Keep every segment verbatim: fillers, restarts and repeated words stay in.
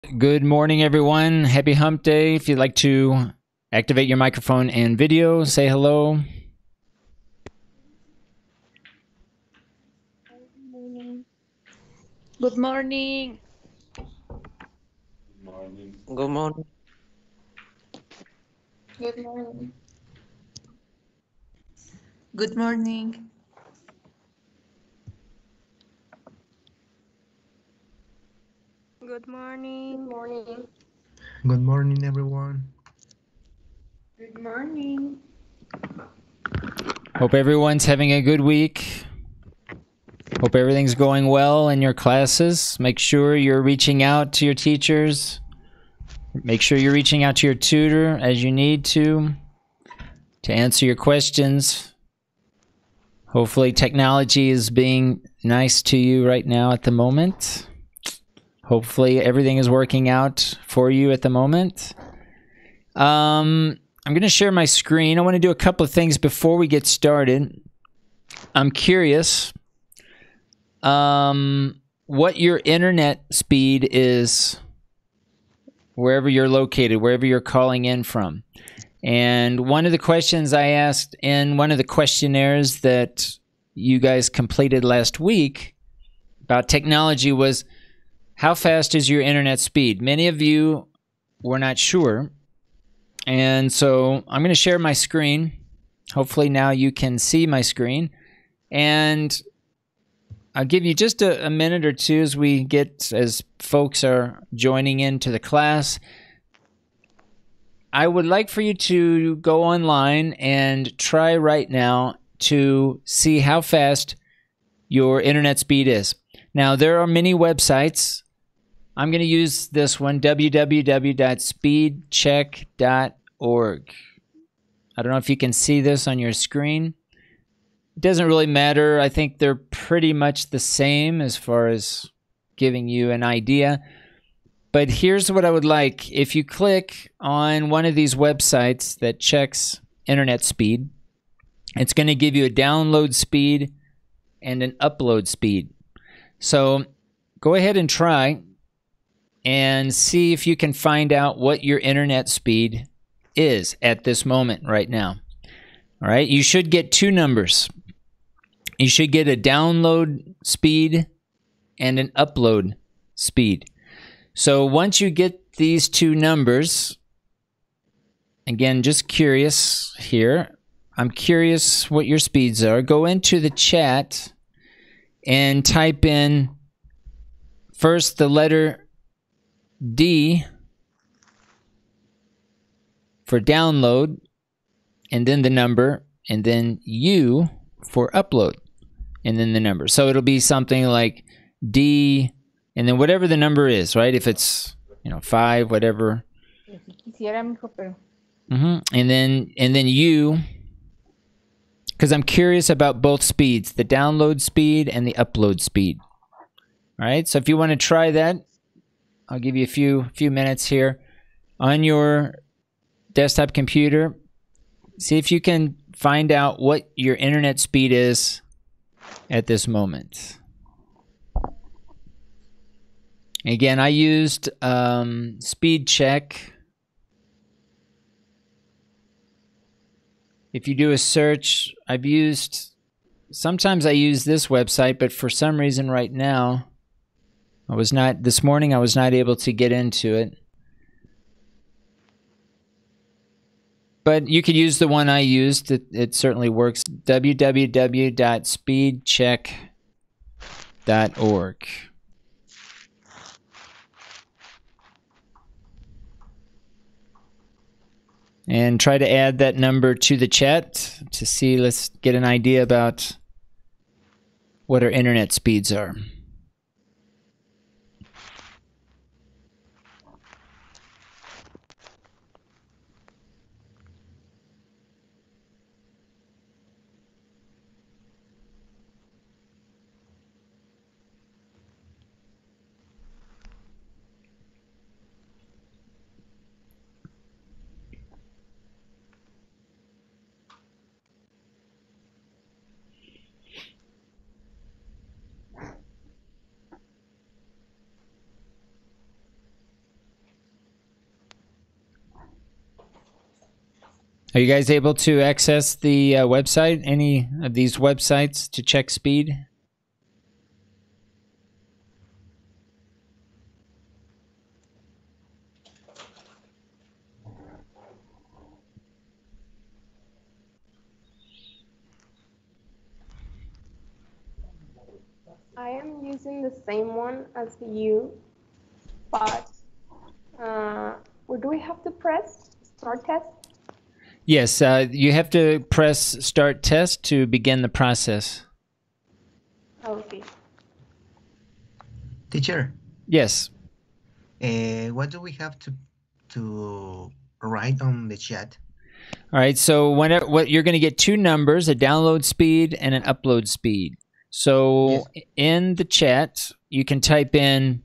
Good morning, everyone. Happy Hump Day. If you'd like to activate your microphone and video, say hello. Good morning. Good morning. Good morning. Good morning. Good morning. Good morning. Good morning, everyone. Good morning. Hope everyone's having a good week. Hope everything's going well in your classes. Make sure you're reaching out to your teachers. Make sure you're reaching out to your tutor as you need to to answer your questions. Hopefully technology is being nice to you right now at the moment. Hopefully everything is working out for you at the moment. Um, I'm going to share my screen. I want to do a couple of things before we get started. I'm curious um, what your internet speed is wherever you're located, wherever you're calling in from. And one of the questions I asked in one of the questionnaires that you guys completed last week about technology was, how fast is your internet speed? Many of you were not sure. And so I'm going to share my screen. Hopefully now you can see my screen. And I'll give you just a, a minute or two as we get, as folks are joining into the class. I would like for you to go online and try right now to see how fast your internet speed is. Now, there are many websites. I'm going to use this one, w w w dot speed check dot org. I don't know if you can see this on your screen. It doesn't really matter. I think they're pretty much the same as far as giving you an idea. But here's what I would like. If you click on one of these websites that checks internet speed, it's going to give you a download speed and an upload speed. So go ahead and try and see if you can find out what your internet speed is at this moment right now. All right, you should get two numbers. You should get a download speed and an upload speed. So once you get these two numbers, again, just curious here. I'm curious what your speeds are. Go into the chat and type in first the letter D for download, and then the number, and then U for upload, and then the number. So it'll be something like D, and then whatever the number is, right? If it's, you know, five, whatever. Mm-hmm. And then and then U, because I'm curious about both speeds, the download speed and the upload speed. All right. So if you want to try that, I'll give you a few few minutes here on your desktop computer. See if you can find out what your internet speed is at this moment. Again, I used um, Speed Check. If you do a search, I've used, sometimes I use this website, but for some reason right now, I was not, this morning I was not able to get into it. But you could use the one I used. It, it certainly works. w w w dot speed check dot org. And try to add that number to the chat to see, let's get an idea about what our internet speeds are. Are you guys able to access the uh, website, any of these websites to check speed? I am using the same one as you, but uh, where do we have to press start test? Yes, uh, you have to press start test to begin the process. Okay. Teacher, Yes. uh, what do we have to to write on the chat? All right, so whenever, what you're going to get two numbers, a download speed and an upload speed. So Yes. in the chat, you can type in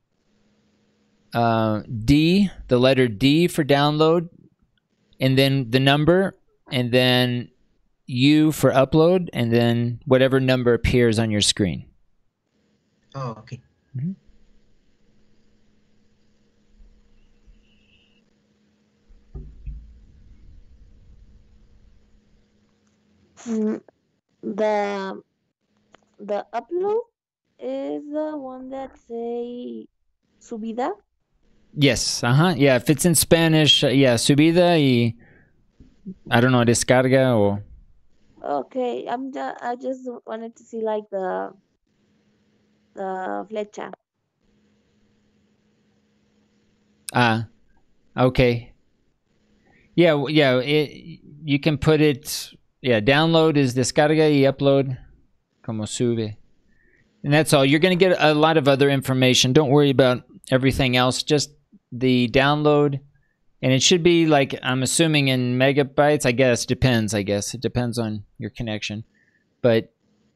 uh, D, the letter D for download, and then the number, and then U for upload, and then whatever number appears on your screen. Oh, okay. Mm-hmm. Mm, the the upload is the one that say subida. Yes, uh-huh. Yeah, if it's in Spanish, uh, yeah, subida y, I don't know, descarga or... Okay, I'm ju- I just wanted to see like the the flecha. Ah, okay. Yeah, w- yeah, it, you can put it, yeah, download is descarga y upload como sube. And that's all. You're going to get a lot of other information. Don't worry about everything else. Just the download. And it should be like, I'm assuming in megabytes, I guess. Depends, I guess. It depends on your connection. But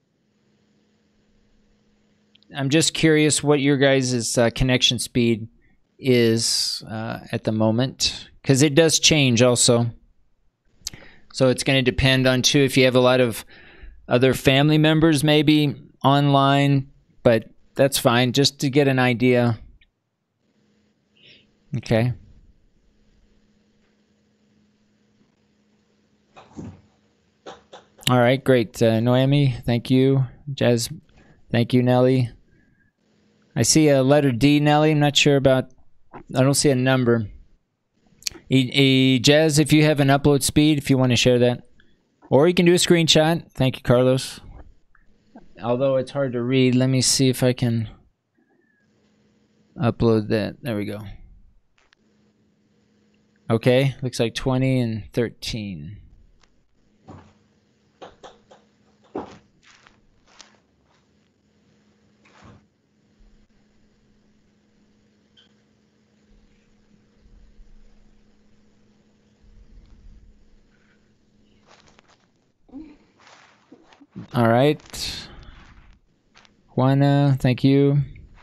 I'm just curious what your guys' uh, connection speed is uh, at the moment. Because it does change also. So it's going to depend on, too, if you have a lot of other family members maybe online. But that's fine, just to get an idea. Okay. All right, great. Uh, Noemi, thank you. Jazz, thank you, Nelly. I see a letter D, Nelly. I'm not sure about, I don't see a number. E, e, Jazz, if you have an upload speed, if you want to share that. Or you can do a screenshot. Thank you, Carlos. Although it's hard to read, let me see if I can upload that. There we go. Okay, looks like twenty and thirteen. All right. Juana, thank you.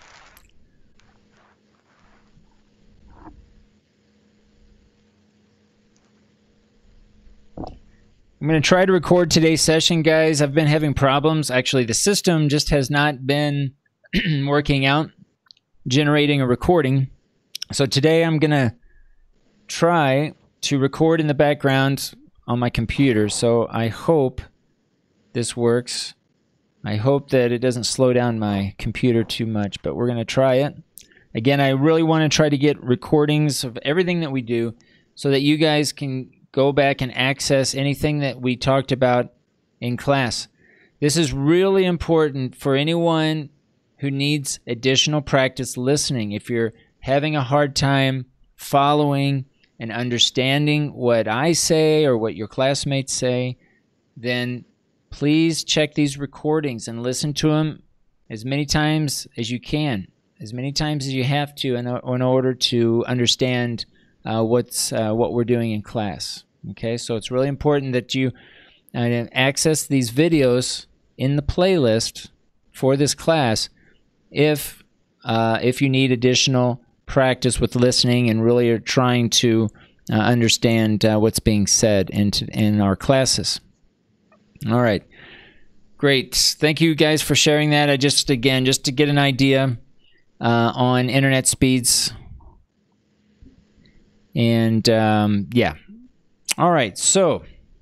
I'm going to try to record today's session, guys. I've been having problems. Actually, the system just has not been working out, generating a recording. So today I'm going to try to record in the background on my computer. So I hope this works. I hope that it doesn't slow down my computer too much, but we're going to try it. Again, I really want to try to get recordings of everything that we do so that you guys can go back and access anything that we talked about in class. This is really important for anyone who needs additional practice listening. If you're having a hard time following and understanding what I say or what your classmates say, then please check these recordings and listen to them as many times as you can, as many times as you have to in, in order to understand uh, what's uh, what we're doing in class. Okay, so it's really important that you uh, access these videos in the playlist for this class if uh, if you need additional practice with listening and really are trying to uh, understand uh, what's being said in, in our classes. All right. Great. Thank you guys for sharing that. I just, again, just to get an idea uh, on internet speeds. And um, yeah. All right, so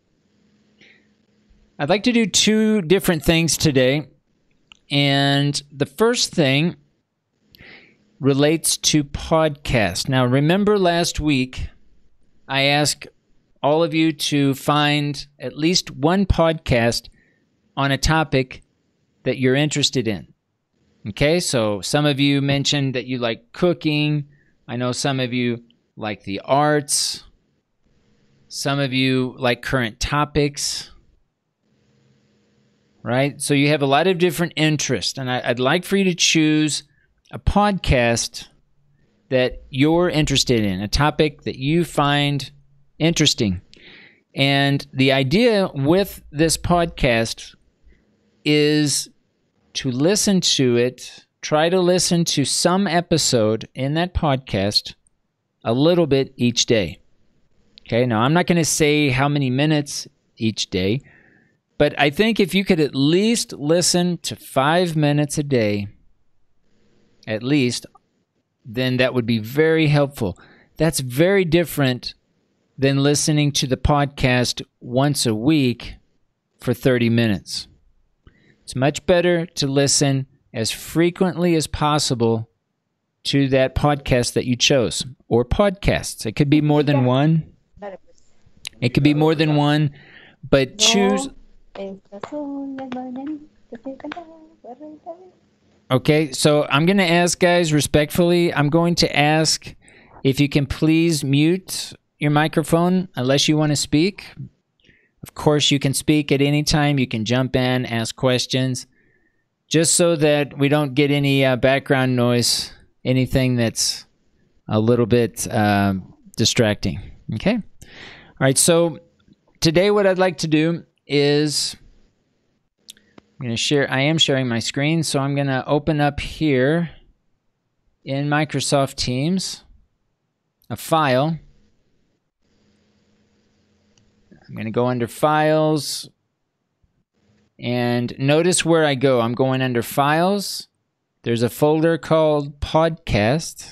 I'd like to do two different things today. And the first thing relates to podcasts. Now, remember last week, I asked all of you to find at least one podcast on a topic that you're interested in. Okay, so some of you mentioned that you like cooking. I know some of you like the arts. Some of you like current topics. Right? So you have a lot of different interests, and I, I'd like for you to choose a podcast that you're interested in, a topic that you find interesting. And the idea with this podcast is to listen to it, try to listen to some episode in that podcast a little bit each day. Okay, now I'm not going to say how many minutes each day, but I think if you could at least listen to five minutes a day, at least, then that would be very helpful. That's very different than listening to the podcast once a week for thirty minutes. It's much better to listen as frequently as possible to that podcast that you chose, or podcasts. It could be more than one. It could be more than one, but choose... Okay, so I'm going to ask, guys, respectfully, I'm going to ask if you can please mute your microphone unless you want to speak. Of course, you can speak at any time. You can jump in, ask questions, just so that we don't get any uh, background noise, anything that's a little bit uh, distracting. Okay? All right, so today what I'd like to do is I'm going to share, I am sharing my screen, so I'm going to open up here in Microsoft Teams a file. I'm going to go under Files, and notice where I go. I'm going under Files. There's a folder called Podcast,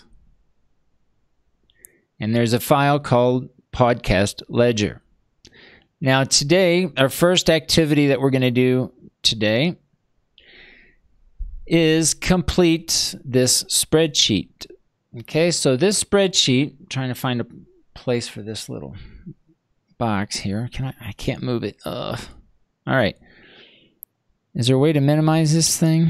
and there's a file called Podcast Ledger. Now today, our first activity that we're going to do today is complete this spreadsheet. Okay, so this spreadsheet, I'm trying to find a place for this little box here. Can I? I can't move it. Ugh. All right. Is there a way to minimize this thing?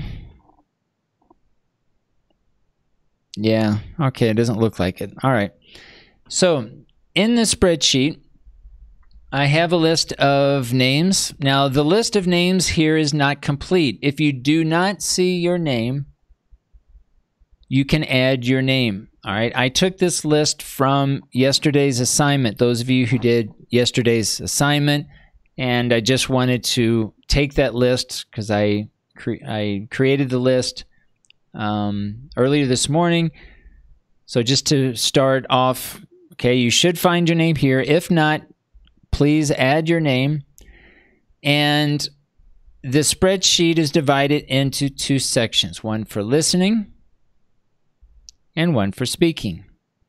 Yeah. Okay, it doesn't look like it. All right. So in the spreadsheet, I have a list of names. Now, the list of names here is not complete. If you do not see your name, you can add your name. All right. I took this list from yesterday's assignment, those of you who did yesterday's assignment, and I just wanted to take that list because I, cre I created the list um, earlier this morning. So just to start off, okay, you should find your name here. If not, please add your name. And the spreadsheet is divided into two sections, one for listening and one for speaking.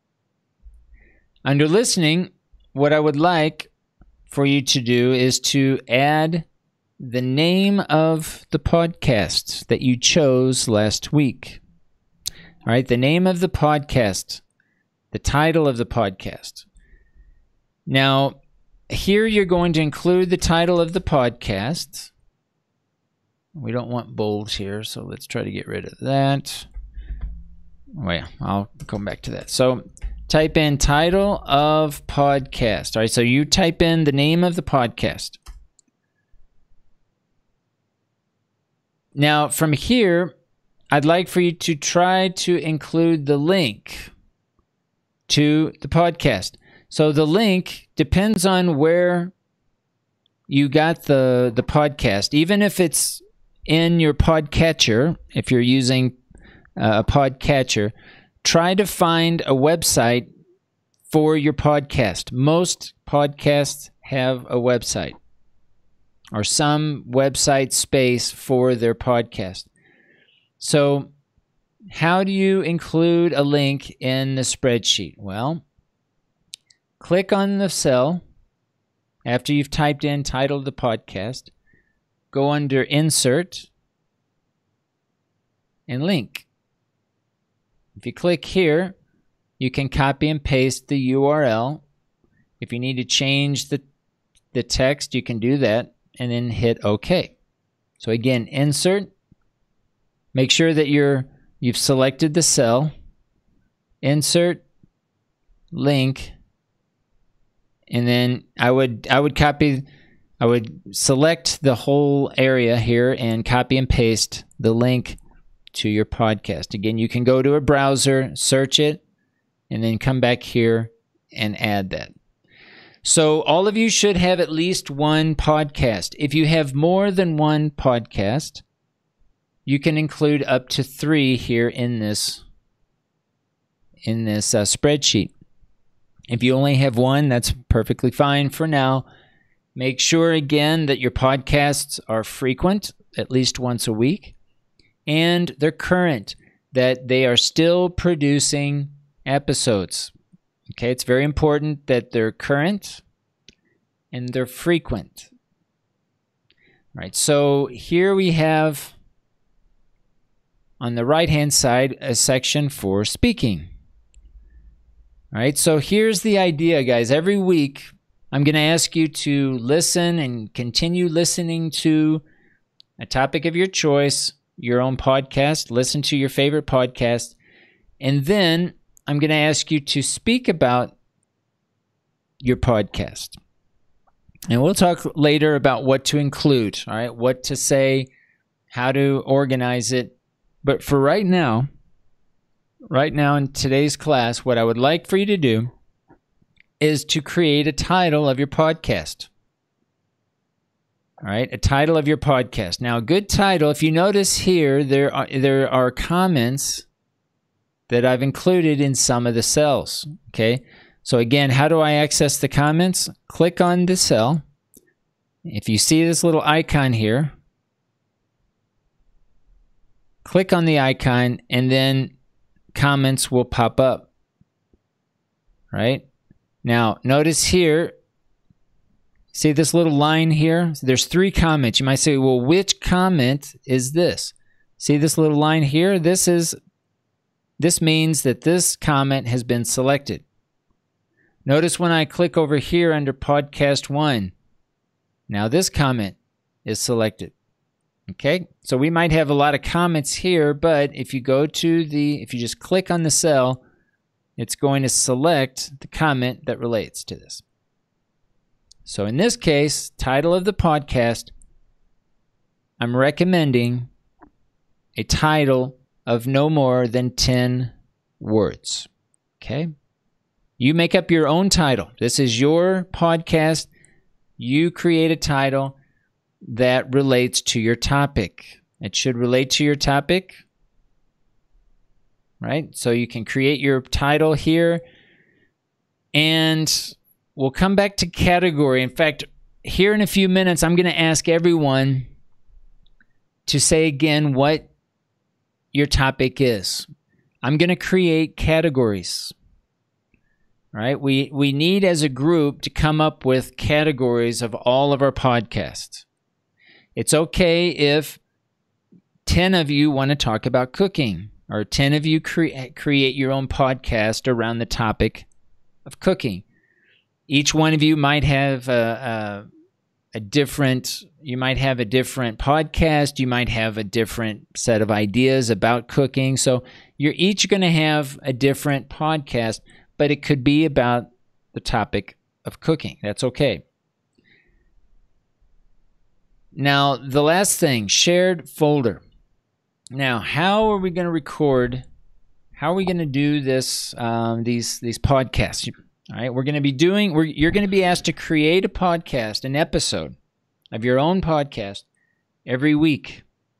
Under listening, what I would like for you to do is to add the name of the podcast that you chose last week. All right, the name of the podcast, the title of the podcast. Now, here you're going to include the title of the podcast. We don't want bold here, so let's try to get rid of that. Oh yeah, I'll come back to that. So type in title of podcast. All right, so you type in the name of the podcast. Now from here, I'd like for you to try to include the link to the podcast. So the link depends on where you got the, the podcast. Even if it's in your podcatcher, if you're using a podcatcher, try to find a website for your podcast. Most podcasts have a website or some website space for their podcast. So how do you include a link in the spreadsheet? Well, click on the cell after you've typed in title of the podcast, go under Insert and Link. If you click here, you can copy and paste the U R L. If you need to change the, the text, you can do that, and then hit OK. So again, Insert. Make sure that you're, you've selected the cell. Insert, Link, and then I would I would copy, I would select the whole area here and copy and paste the link to your podcast. Again, you can go to a browser, search it, and then come back here and add that. So all of you should have at least one podcast. If you have more than one podcast, you can include up to three here in this in this uh, spreadsheet. If you only have one, that's perfectly fine for now. Make sure again that your podcasts are frequent, at least once a week, and they're current, that they are still producing episodes. Okay, it's very important that they're current and they're frequent. All right, so here we have on the right-hand side a section for speaking. All right, so here's the idea, guys. Every week, I'm going to ask you to listen and continue listening to a topic of your choice, your own podcast. Listen to your favorite podcast. And then I'm going to ask you to speak about your podcast. And we'll talk later about what to include, all right, what to say, how to organize it. But for right now, right now in today's class, what I would like for you to do is to create a title of your podcast. All right, a title of your podcast. Now, a good title, if you notice here, there are, there are comments that I've included in some of the cells, okay? So again, how do I access the comments? Click on the cell. If you see this little icon here, click on the icon, and then comments will pop up, right? Now, notice here, see this little line here? There's three comments. You might say, well, which comment is this? See this little line here? This is, this means that this comment has been selected. Notice when I click over here under podcast one, now this comment is selected. Okay, so we might have a lot of comments here, but if you go to the, if you just click on the cell, it's going to select the comment that relates to this. So in this case, title of the podcast, I'm recommending a title of no more than ten words. Okay, you make up your own title. This is your podcast. You create a title that relates to your topic. It should relate to your topic, right? So you can create your title here, and we'll come back to category. In fact, here in a few minutes, I'm going to ask everyone to say again what your topic is. I'm going to create categories. Right? We, we need as a group to come up with categories of all of our podcasts. It's okay if ten of you want to talk about cooking, or ten of you cre- create your own podcast around the topic of cooking. Each one of you might have a, a, a different, you might have a different podcast, you might have a different set of ideas about cooking. So you're each going to have a different podcast, but it could be about the topic of cooking. That's okay. Now, the last thing, shared folder. Now, how are we going to record? How are we going to do this? Um, these these podcasts. All right, we're going to be doing. We're, you're going to be asked to create a podcast, an episode of your own podcast every week,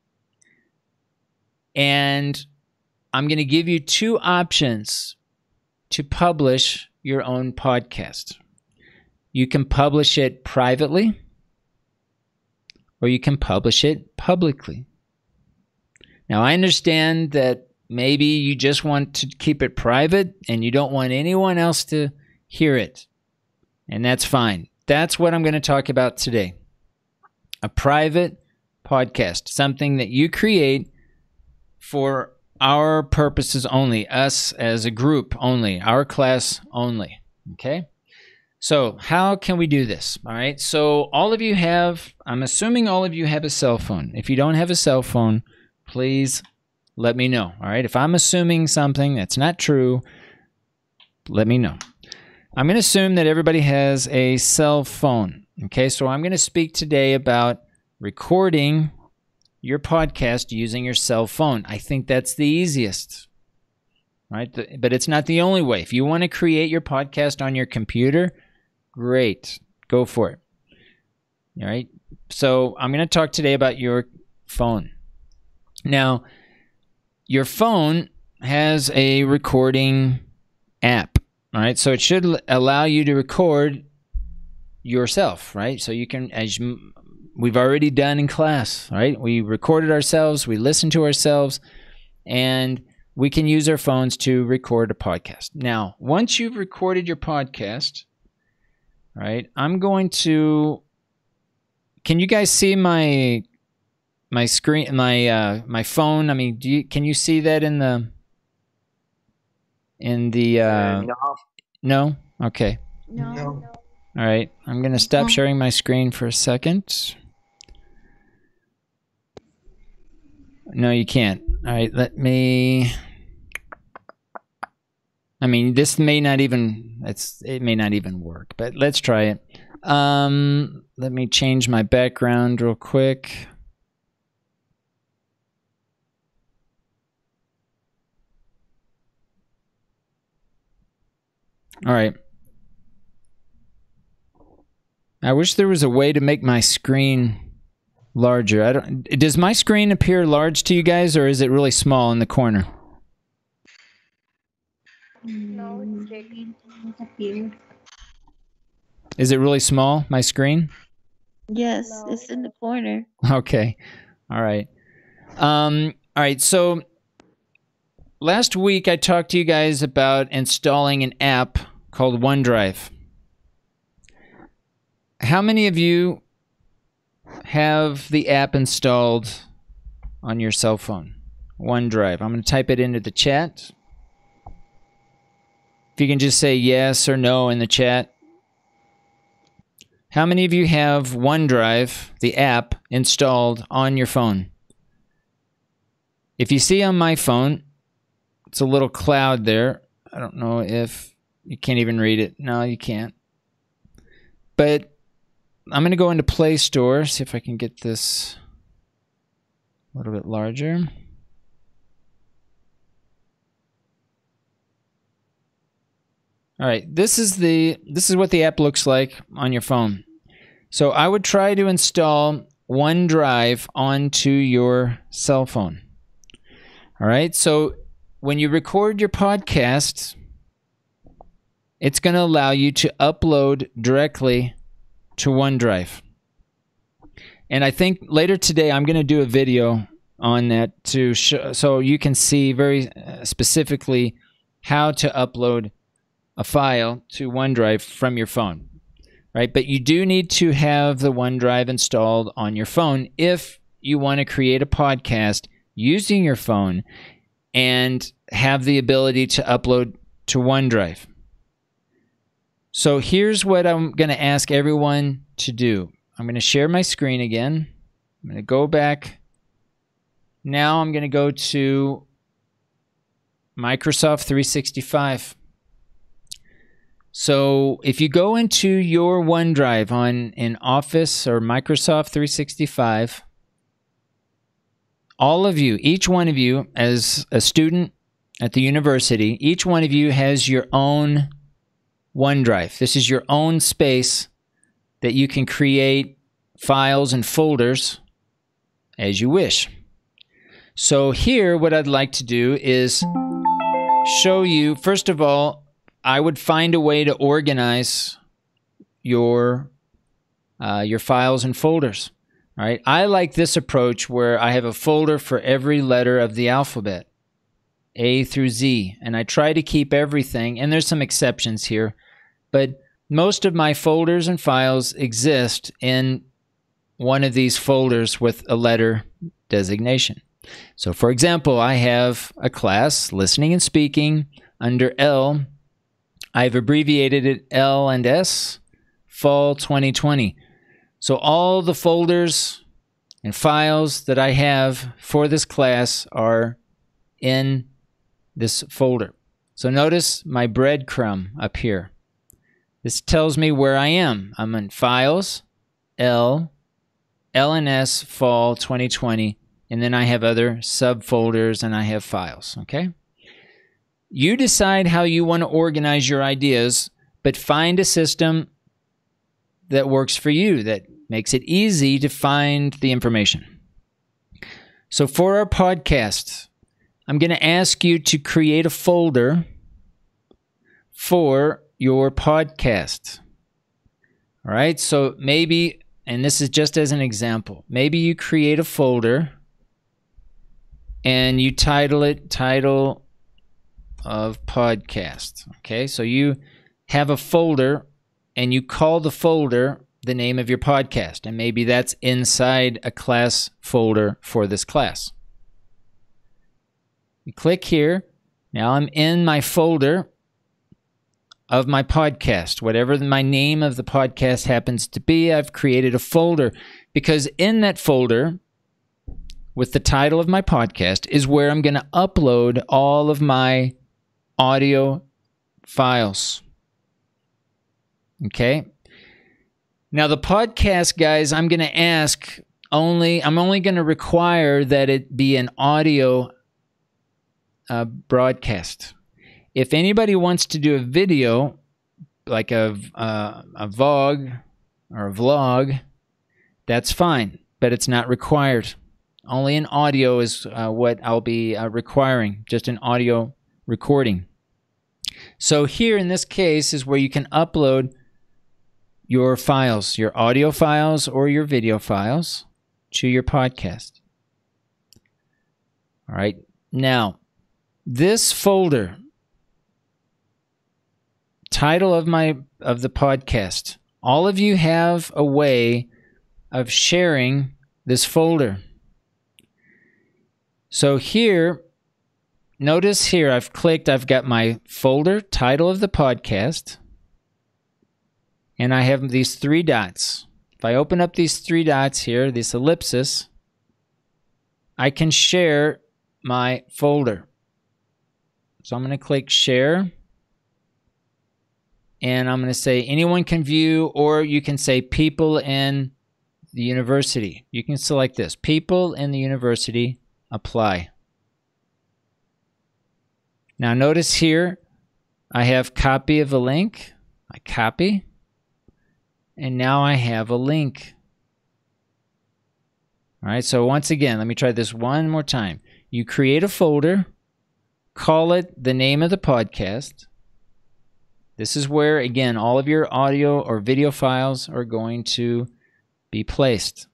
and I'm going to give you two options to publish your own podcast. You can publish it privately, or you can publish it publicly. Now, I understand that maybe you just want to keep it private and you don't want anyone else to hear it, and that's fine. that's what I'm going to talk about today. A private podcast, something that you create for our purposes only, us as a group only, our class only, okay? So how can we do this? All right, so all of you have, I'm assuming all of you have a cell phone. If you don't have a cell phone, please let me know, all right? If I'm assuming something that's not true, let me know. I'm going to assume that everybody has a cell phone, okay? So I'm going to speak today about recording your podcast using your cell phone. I think that's the easiest, right? But it's not the only way. If you want to create your podcast on your computer, great, go for it. All right. So I'm going to talk today about your phone. Now, your phone has a recording app, all right? So it should allow you to record yourself, right? So you can, as you, we've already done in class, right? We recorded ourselves, we listened to ourselves, and we can use our phones to record a podcast. Now, once you've recorded your podcast, right, I'm going to, can you guys see my my screen, my uh, my phone? I mean, do you, can you see that in the, in the, uh, Uh, no. no? Okay. No. No. All right, I'm going to stop sharing my screen for a second. No, you can't. All right, let me... I mean, this may not even... It's, it may not even work, but let's try it. Um, let me change my background real quick. All right. I wish there was a way to make my screen larger. I don't. Does my screen appear large to you guys, or is it really small in the corner? No, it's big. Is it really small, my screen? Yes, No. it's in the corner. Okay. All right. Um, all right. So last week I talked to you guys about installing an app called OneDrive. How many of you have the app installed on your cell phone? OneDrive. I'm going to type it into the chat. If you can just say yes or no in the chat. How many of you have OneDrive, the app, installed on your phone? If you see on my phone, it's a little cloud there. I don't know if you can't even read it. No, you can't. But I'm going to go into Play Store, see if I can get this a little bit larger. All right, this is the this is what the app looks like on your phone. So I would try to install OneDrive onto your cell phone. All right, so when you record your podcast, it's going to allow you to upload directly to OneDrive. And I think later today I'm going to do a video on that to show, so you can see very specifically how to upload a file to OneDrive from your phone, right? But you do need to have the OneDrive installed on your phone if you want to create a podcast using your phone and have the ability to upload to OneDrive. So here's what I'm going to ask everyone to do. I'm going to share my screen again. I'm going to go back. Now I'm going to go to Microsoft three sixty-five. So if you go into your OneDrive on in Office or Microsoft three sixty-five, all of you, each one of you as a student at the university, each one of you has your own OneDrive. This is your own space that you can create files and folders as you wish. So here, what I'd like to do is show you, first of all, I would find a way to organize your uh, your files and folders. All right. I like this approach where I have a folder for every letter of the alphabet, A through Z, and I try to keep everything. And there's some exceptions here, but most of my folders and files exist in one of these folders with a letter designation. So for example, I have a class, listening and speaking. Under L, I've abbreviated it L and S, Fall twenty twenty. So all the folders and files that I have for this class are in this folder. So notice my breadcrumb up here. This tells me where I am. I'm in Files, L, L and S, Fall twenty twenty, and then I have other subfolders and I have files, okay? You decide how you want to organize your ideas, but find a system that works for you, that makes it easy to find the information. So for our podcast, I'm going to ask you to create a folder for your podcast. All right, so maybe, and this is just as an example, maybe you create a folder and you title it Title of Podcast. Okay, so you have a folder and you call the folder the name of your podcast, and maybe that's inside a class folder for this class. You click here. Now I'm in my folder of my podcast. Whatever my name of the podcast happens to be, I've created a folder, because in that folder with the title of my podcast is where I'm going to upload all of my audio files. Okay? Now the podcast, guys, I'm going to ask only, I'm only going to require that it be an audio uh, broadcast. If anybody wants to do a video, like a, uh, a vlog or a vlog, that's fine, but it's not required. Only an audio is uh, what I'll be uh, requiring, just an audio recording. So here in this case is where you can upload your files, your audio files or your video files to your podcast. All right. Now, this folder, title of my of the podcast, all of you have a way of sharing this folder. So here, notice here I've clicked, I've got my folder, title of the podcast, and I have these three dots. If I open up these three dots here, this ellipsis, I can share my folder. So I'm going to click share, and I'm going to say anyone can view, or you can say people in the university. You can select this, people in the university, apply. Now notice here, I have copy of a link. I copy. And now I have a link. All right, so once again, let me try this one more time. You create a folder, call it the name of the podcast. This is where, again, all of your audio or video files are going to be placed.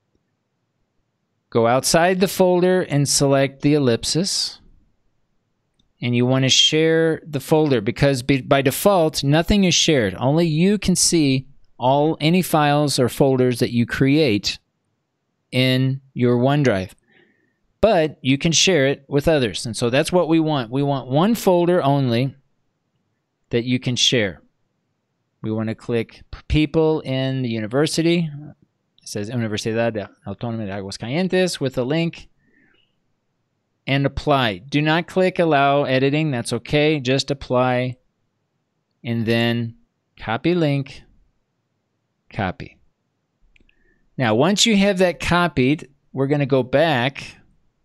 Go outside the folder and select the ellipsis. And you want to share the folder, because by default, nothing is shared. Only you can see all any files or folders that you create in your OneDrive. But you can share it with others. And so that's what we want. We want one folder only that you can share. We want to click people in the university. It says Universidad Autónoma de Aguascalientes with a link. And apply. Do not click allow editing. That's okay. Just apply. And then copy link. Copy. Now, once you have that copied, we're going to go back.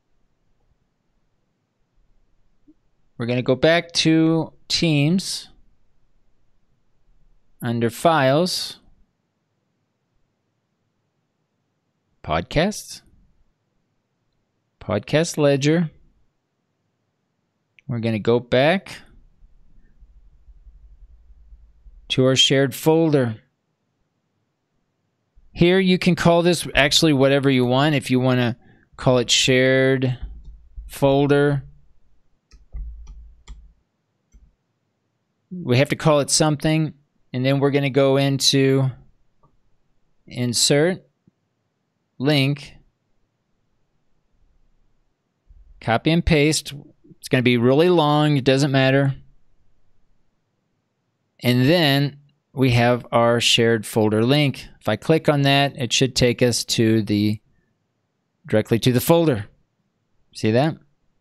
We're going to go back to Teams. Under Files. Podcasts. Podcast Ledger. We're going to go back to our shared folder. Here you can call this actually whatever you want. If you want to call it shared folder, we have to call it something. and then we're going to go into insert, link, copy and paste. It's going to be really long. It doesn't matter. And then we have our shared folder link. If I click on that, it should take us to the directly to the folder. See that?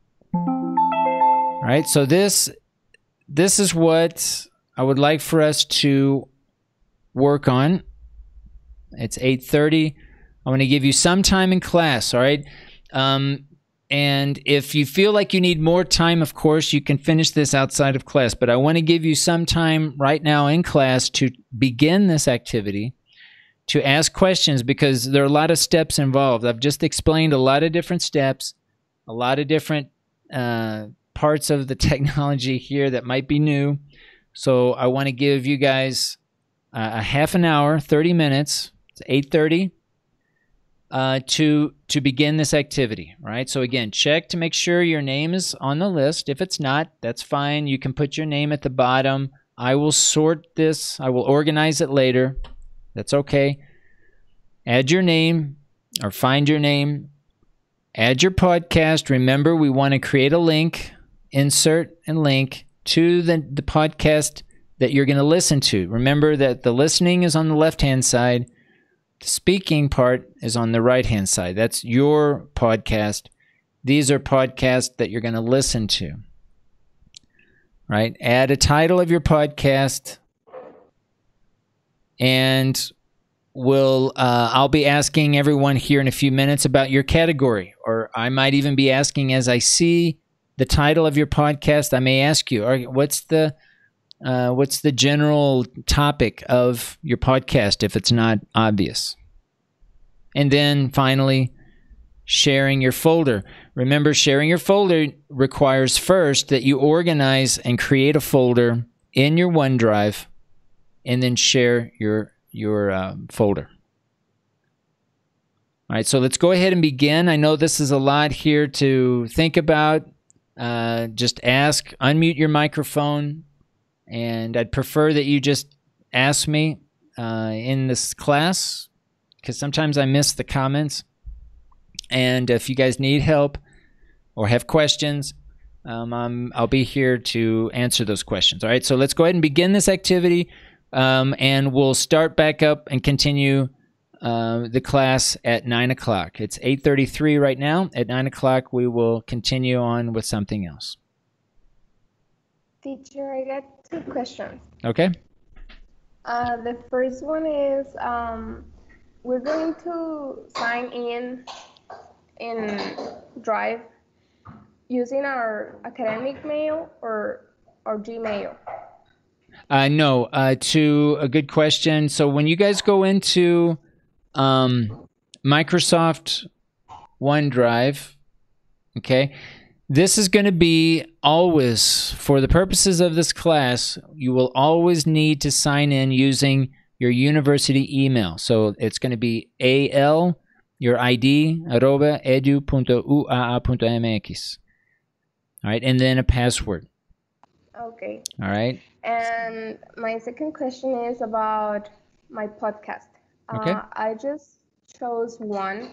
All right, so this this is what I would like for us to work on. It's eight thirty. I'm going to give you some time in class, all right? Um, and if you feel like you need more time, of course, you can finish this outside of class. But I want to give you some time right now in class to begin this activity, to ask questions, because there are a lot of steps involved. I've just explained a lot of different steps, a lot of different uh, parts of the technology here that might be new. So I want to give you guys uh, a half an hour, thirty minutes, it's eight thirty, uh, to, to begin this activity, right? So again, check to make sure your name is on the list. If it's not, that's fine. You can put your name at the bottom. I will sort this. I will organize it later. That's okay. Add your name or find your name. Add your podcast. Remember, we want to create a link, insert and link to the, the podcast that you're going to listen to. Remember that the listening is on the left-hand side. The speaking part is on the right-hand side. That's your podcast. These are podcasts that you're going to listen to. Right? Add a title of your podcast, and we'll uh, I'll be asking everyone here in a few minutes about your category, or I might even be asking as I see the title of your podcast. I may ask you, all right, what's the uh, what's the general topic of your podcast if it's not obvious? And then finally, sharing your folder. Remember, sharing your folder requires first that you organize and create a folder in your OneDrive, and then share your your uh, folder. All right, so let's go ahead and begin. I know this is a lot here to think about. Uh, just ask, unmute your microphone, and I'd prefer that you just ask me uh, in this class, because sometimes I miss the comments. And if you guys need help or have questions, um, I'm, I'll be here to answer those questions. All right, so let's go ahead and begin this activity, um, and we'll start back up and continue uh, the class at nine o'clock. It's eight thirty-three right now. At nine o'clock, we will continue on with something else. Teacher, I got two questions. Okay. Uh, the first one is, um, we're going to sign in in Drive using our academic mail or our Gmail? Uh, no, uh, to a good question. So when you guys go into um, Microsoft OneDrive, okay, this is going to be always, for the purposes of this class, you will always need to sign in using your university email. So it's going to be A L, your I D, arroba edu punto u a a punto m x. All right, and then a password. Okay. All right. And my second question is about my podcast. Okay. Uh, I just chose one,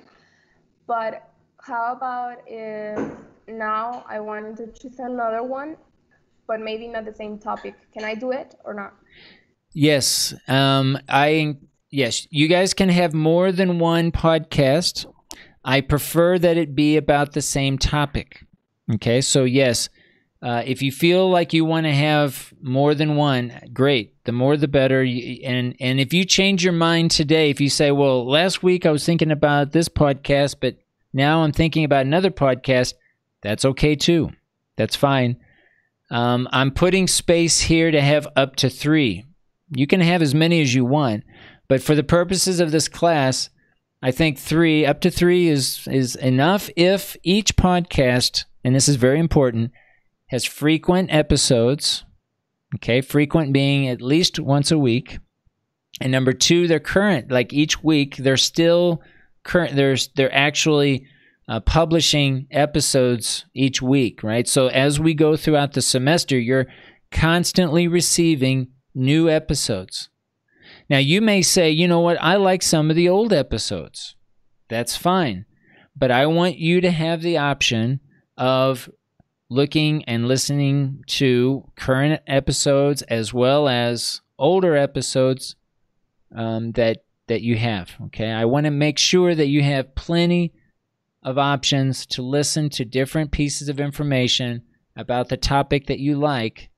but how about if now I wanted to choose another one, but maybe not the same topic? Can I do it or not? Yes. Um, I yes, you guys can have more than one podcast. I prefer that it be about the same topic. Okay, so yes, uh, if you feel like you want to have more than one, great. The more the better. And and if you change your mind today, if you say, well, last week I was thinking about this podcast, but now I'm thinking about another podcast, that's okay too. That's fine. Um, I'm putting space here to have up to three. You can have as many as you want, but for the purposes of this class, I think three, up to three is, is enough if each podcast, and this is very important, has frequent episodes, okay, frequent being at least once a week, and number two, they're current, like each week, they're still current, they're, they're actually uh, publishing episodes each week, right? So as we go throughout the semester, you're constantly receiving new episodes. Now, you may say, you know what, I like some of the old episodes. That's fine. But I want you to have the option of looking and listening to current episodes as well as older episodes um, that that you have. Okay, I want to make sure that you have plenty of options to listen to different pieces of information about the topic that you like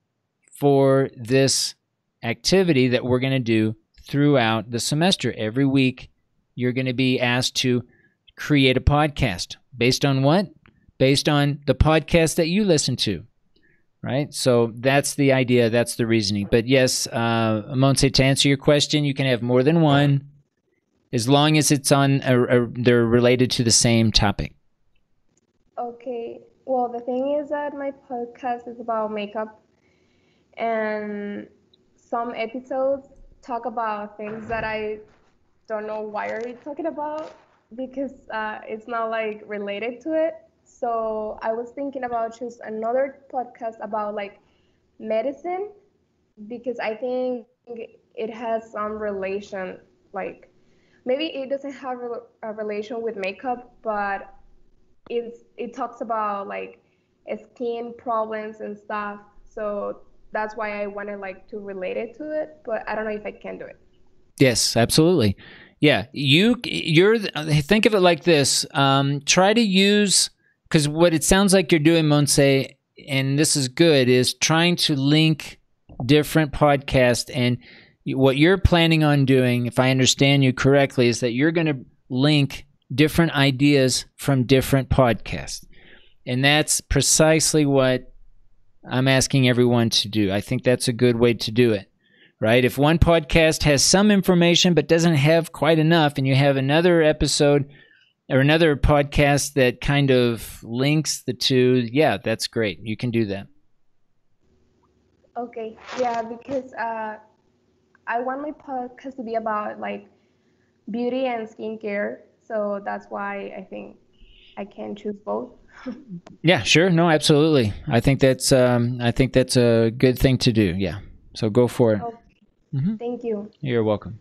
for this activity that we're going to do throughout the semester. Every week, you're going to be asked to create a podcast. Based on what? Based on the podcast that you listen to, right? So that's the idea. That's the reasoning. But yes, uh, Monse, to answer your question, you can have more than one as long as it's on, a, a, they're related to the same topic. Okay. Well, the thing is that my podcast is about makeup, and some episodes talk about things that I don't know why are you talking about, because uh, it's not like related to it. So I was thinking about just another podcast about like medicine, because I think it has some relation, like maybe it doesn't have a relation with makeup, but it's it talks about like skin problems and stuff. So that's why I wanted like to relate it to it, but I don't know if I can do it. Yes, absolutely. Yeah, you you're think of it like this. Um, try to use, because what it sounds like you're doing, Monse, and this is good, is trying to link different podcasts. And what you're planning on doing, if I understand you correctly, is that you're going to link different ideas from different podcasts. And that's precisely what I'm asking everyone to do. I think that's a good way to do it, right? If one podcast has some information but doesn't have quite enough, and you have another episode or another podcast that kind of links the two, yeah, that's great. You can do that. Okay, yeah, because uh, I want my podcast to be about like beauty and skincare, so that's why I think I can choose both. Yeah, sure. No, absolutely. I think that's um, I think that's a good thing to do. Yeah. So go for it. Okay. Mm-hmm. Thank you. You're welcome.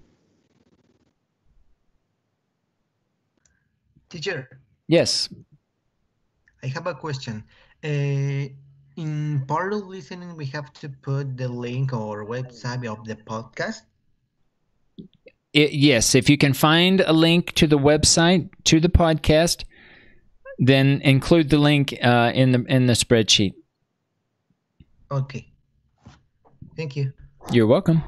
Teacher, Yes. I have a question. Uh, in part of listening, we have to put the link or website of the podcast. It, yes. If you can find a link to the website, to the podcast, then include the link uh, in the in the spreadsheet. Okay. Thank you. You're welcome.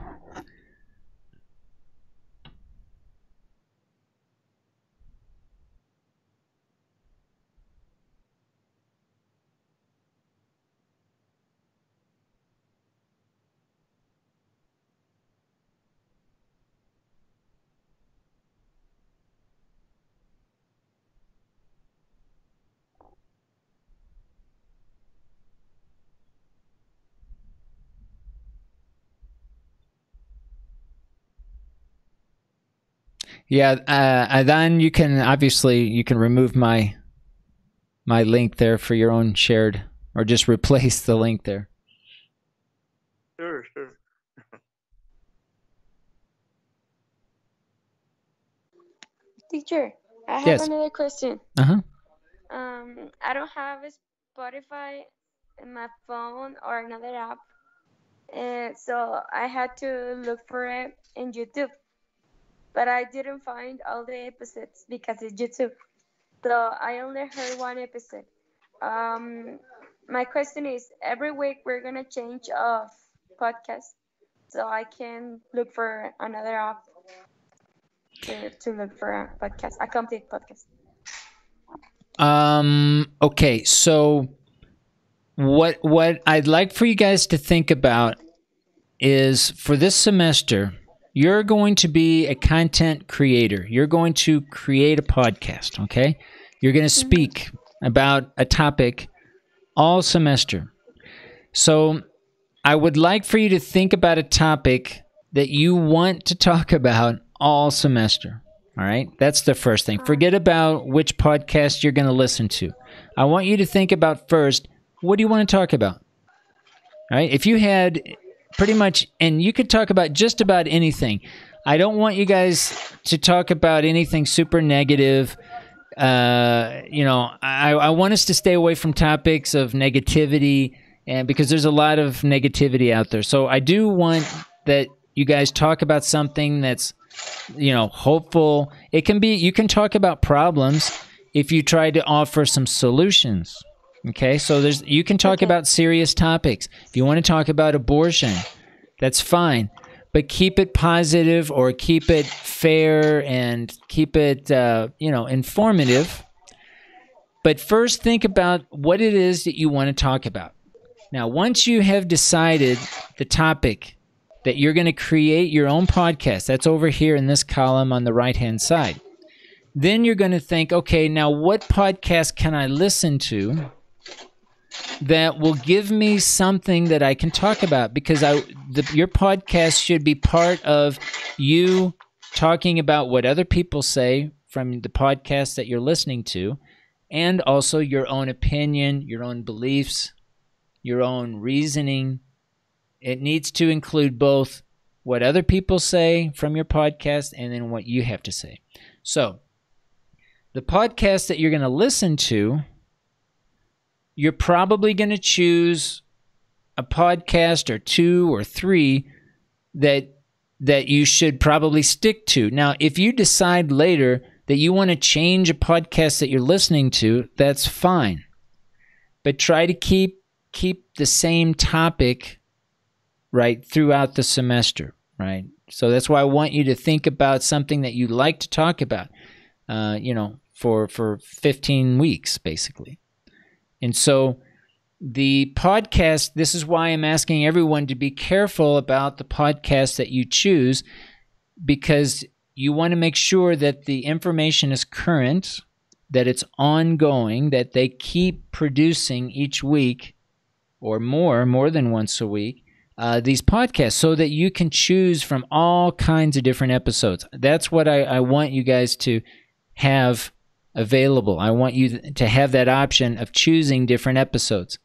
Yeah, uh, then you can obviously you can remove my my link there for your own shared, or just replace the link there. Sure, sure. Teacher, I have Yes. another question. Uh huh. Um, I don't have a Spotify in my phone or another app, and so I had to look for it in YouTube. But I didn't find all the episodes because it's YouTube. So I only heard one episode. Um, my question is: every week we're gonna change of podcast, so I can look for another app to, to look for a podcast, a complete podcast. Um. Okay. So, what what I'd like for you guys to think about is, for this semester, you're going to be a content creator. You're going to create a podcast. Okay. You're going to speak about a topic all semester. So, I would like for you to think about a topic that you want to talk about all semester. All right? That's the first thing. Forget about which podcast you're going to listen to. I want you to think about first, what do you want to talk about? All right? If you had pretty much, and you could talk about just about anything. I don't want you guys to talk about anything super negative. Uh, you know, I, I want us to stay away from topics of negativity, and because there's a lot of negativity out there. So I do want that you guys talk about something that's, you know, hopeful. It can be, you can talk about problems if you try to offer some solutions. Okay, so there's, you can talk Okay. about serious topics. If you want to talk about abortion, that's fine. But keep it positive, or keep it fair, and keep it, uh, you know, informative. But first, think about what it is that you want to talk about. Now, once you have decided the topic that you're going to create your own podcast, that's over here in this column on the right-hand side. Then you're going to think, okay, now what podcast can I listen to that will give me something that I can talk about? Because I, the, your podcast should be part of you talking about what other people say from the podcast that you're listening to, and also your own opinion, your own beliefs, your own reasoning. It needs to include both what other people say from your podcast and then what you have to say. So, the podcast that you're going to listen to, you're probably going to choose a podcast or two or three that that you should probably stick to. Now, if you decide later that you want to change a podcast that you're listening to, that's fine. But try to keep keep the same topic, right, throughout the semester, right? So that's why I want you to think about something that you like to talk about, uh, you know, for for fifteen weeks, basically. And so the podcast, this is why I'm asking everyone to be careful about the podcast that you choose, because you want to make sure that the information is current, that it's ongoing, that they keep producing each week or more, more than once a week, uh, these podcasts, so that you can choose from all kinds of different episodes. That's what I, I want you guys to have available. I want you to have that option of choosing different episodes.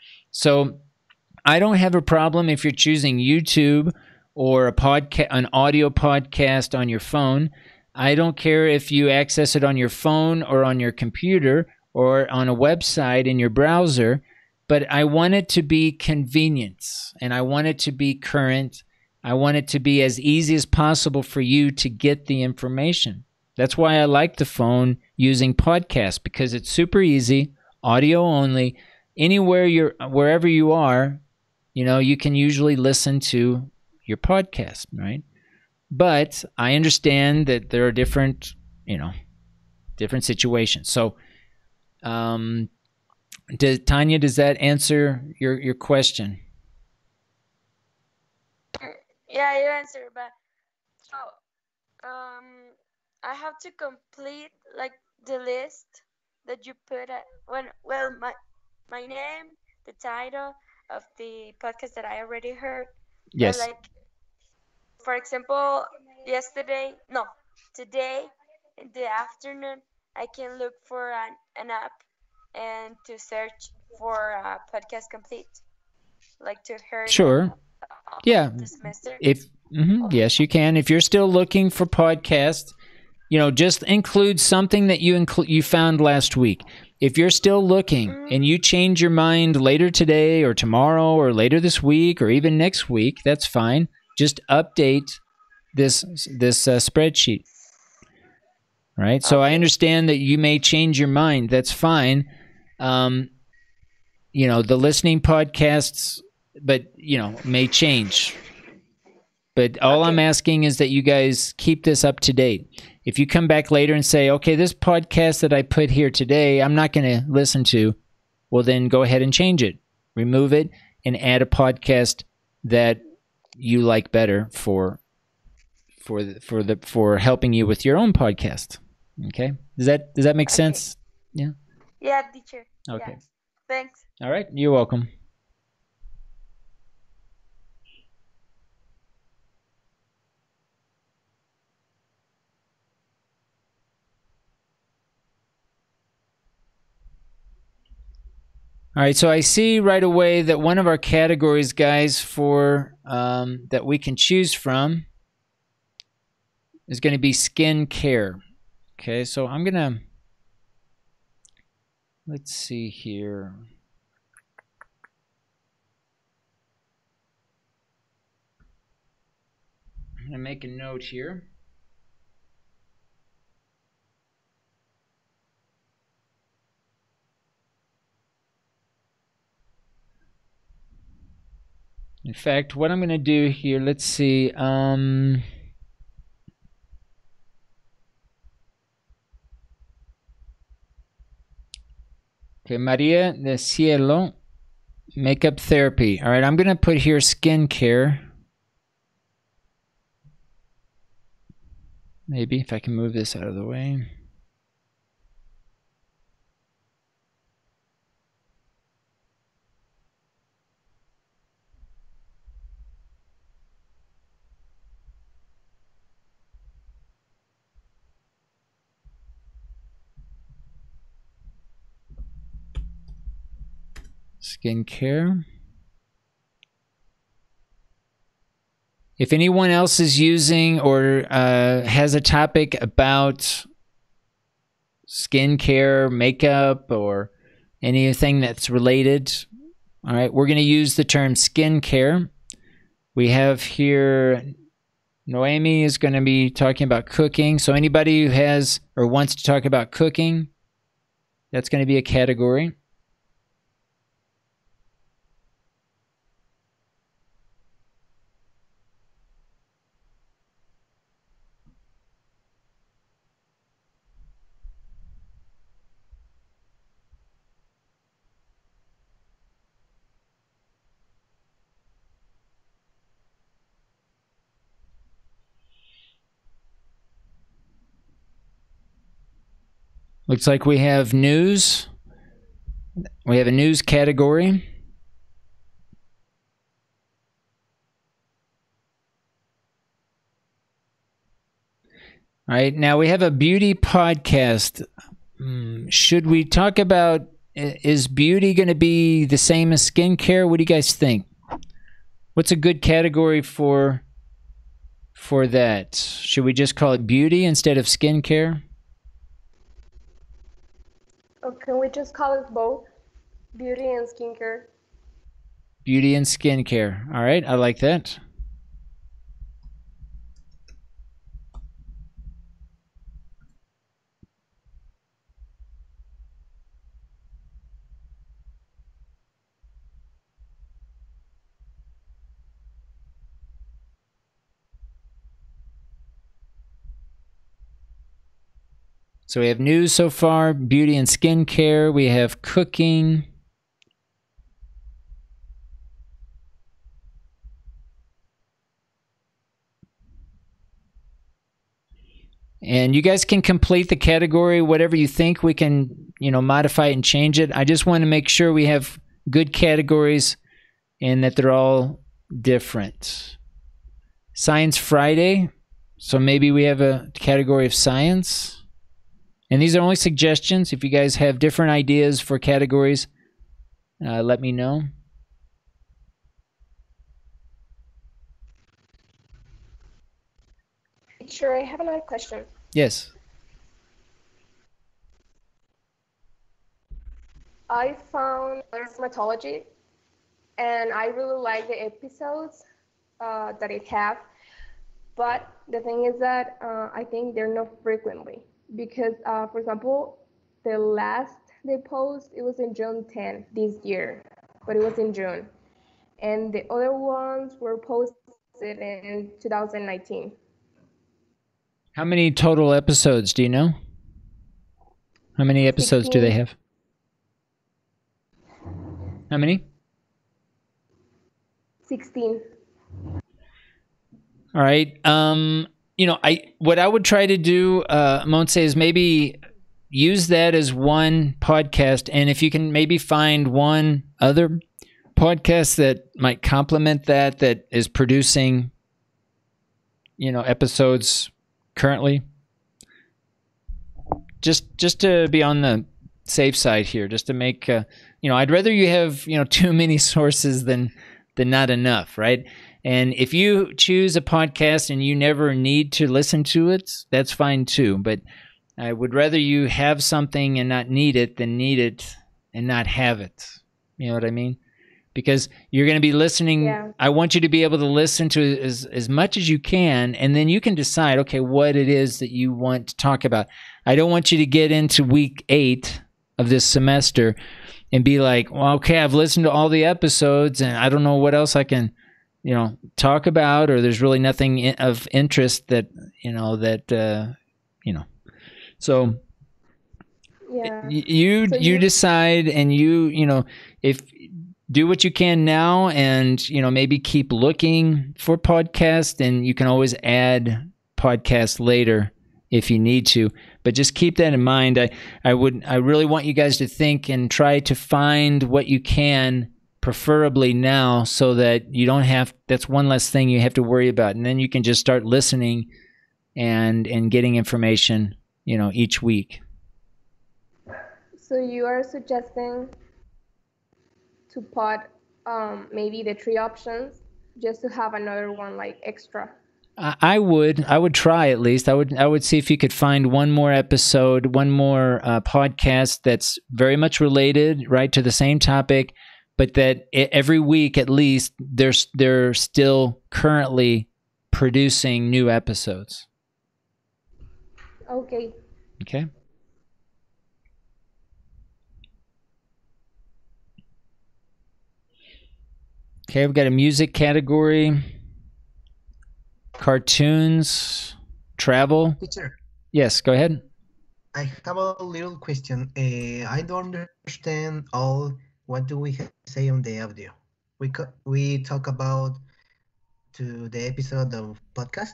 So I don't have a problem if you're choosing YouTube or a podcast, an audio podcast on your phone. I don't care if you access it on your phone or on your computer or on a website in your browser, but I want it to be convenient, and I want it to be current. I want it to be as easy as possible for you to get the information. That's why I like the phone using podcasts, because it's super easy, audio only. Anywhere you're, wherever you are, you know, you can usually listen to your podcast, right? But I understand that there are different, you know, different situations. So, um, does, Tanya, does that answer your, your question? Yeah, you answered, but so um, I have to complete like the list that you put at when well my my name, the title of the podcast that I already heard. And Yes. like, for example, yesterday, no, today in the afternoon, I can look for an, an app and to search for a podcast complete, like to hear Sure. Yeah. the semester. If mm-hmm, yes, you can. If you're still looking for podcasts, you know, just include something that you inclu- you found last week. If you're still looking Mhm. and you change your mind later today or tomorrow or later this week or even next week, that's fine. Just update this this uh, spreadsheet. Right? So I Okay. understand that you may change your mind. That's fine. Um, you know, the listening podcasts, but, you know, may change. But all I'm Okay. asking is that you guys keep this up to date. If you come back later and say, okay, this podcast that I put here today, I'm not going to listen to, well, then go ahead and change it. Remove it and add a podcast that you like better for for the, for the for helping you with your own podcast. Okay? Does that does that make Okay. sense? Yeah. Yeah, teacher. Okay. Yeah. Thanks. All right. You're welcome. All right, so I see right away that one of our categories, guys, for um, that we can choose from is going to be skin care. Okay, so I'm going to, let's see here. I'm going to make a note here. In fact, what I'm going to do here, let's see. Um, okay, Maria de Cielo, makeup therapy. All right, I'm going to put here skincare. Maybe if I can move this out of the way. Skincare. If anyone else is using or uh, has a topic about skincare, makeup, or anything that's related, all right, we're going to use the term skincare. We have here, Noemi is going to be talking about cooking. So anybody who has or wants to talk about cooking, that's going to be a category. Looks like we have news. We have a news category. All right, now we have a beauty podcast. Hmm, should we talk about, is beauty going to be the same as skincare? What do you guys think? What's a good category for, for that? Should we just call it beauty instead of skincare? Or can we just call it both? Beauty and skincare. Beauty and skincare. All right, I like that. So we have news so far, beauty and skincare. We have cooking. And you guys can complete the category, whatever you think. We can, you know, modify it and change it. I just want to make sure we have good categories and that they're all different. Science Friday. So maybe we have a category of science. And these are only suggestions. If you guys have different ideas for categories, uh, let me know. Sure, I have another question. Yes. I found dermatology, and I really like the episodes uh, that it have. But the thing is that uh, I think they're not frequently because, uh, for example, the last they post, it was in June tenth this year, but it was in June. And the other ones were posted in two thousand nineteen. How many total episodes do you know? How many episodes do they have? How many? sixteen. All right. Um, you know, I what I would try to do, uh, Montse, is maybe use that as one podcast, and if you can maybe find one other podcast that might complement that, that is producing, you know, episodes currently, just just to be on the safe side here, just to make uh, you know, I'd rather you have, you know, too many sources than than not enough, right? And if you choose a podcast and you never need to listen to it, that's fine too. But I would rather you have something and not need it than need it and not have it. You know what I mean? Because you're going to be listening. Yeah. I want you to be able to listen to as, as much as you can, and then you can decide, okay, what it is that you want to talk about. I don't want you to get into week eight of this semester and be like, well, okay, I've listened to all the episodes and I don't know what else I can, you know, talk about, or there's really nothing of interest that, you know, that, uh, you know. So Yeah. you, So you you- decide, and you, you know, if do what you can now, and, you know, maybe keep looking for podcasts, and you can always add podcasts later if you need to. But just keep that in mind. I, I would, I really want you guys to think and try to find what you can, preferably now, so that you don't have, that's one less thing you have to worry about. And then you can just start listening and, and getting information, you know, each week. So you are suggesting to put um, maybe the three options just to have another one like extra. I I would, I would try at least. I would, I would see if you could find one more episode, one more uh, podcast that's very much related, right, to the same topic, but that e- every week at least they're they're still currently producing new episodes. Okay. Okay. Okay, we've got a music category, cartoons, travel. Teacher, Yes, go ahead. I have a little question. Uh, I don't understand all. What do we have to say on the audio? We co- we talk about to the episode of podcast.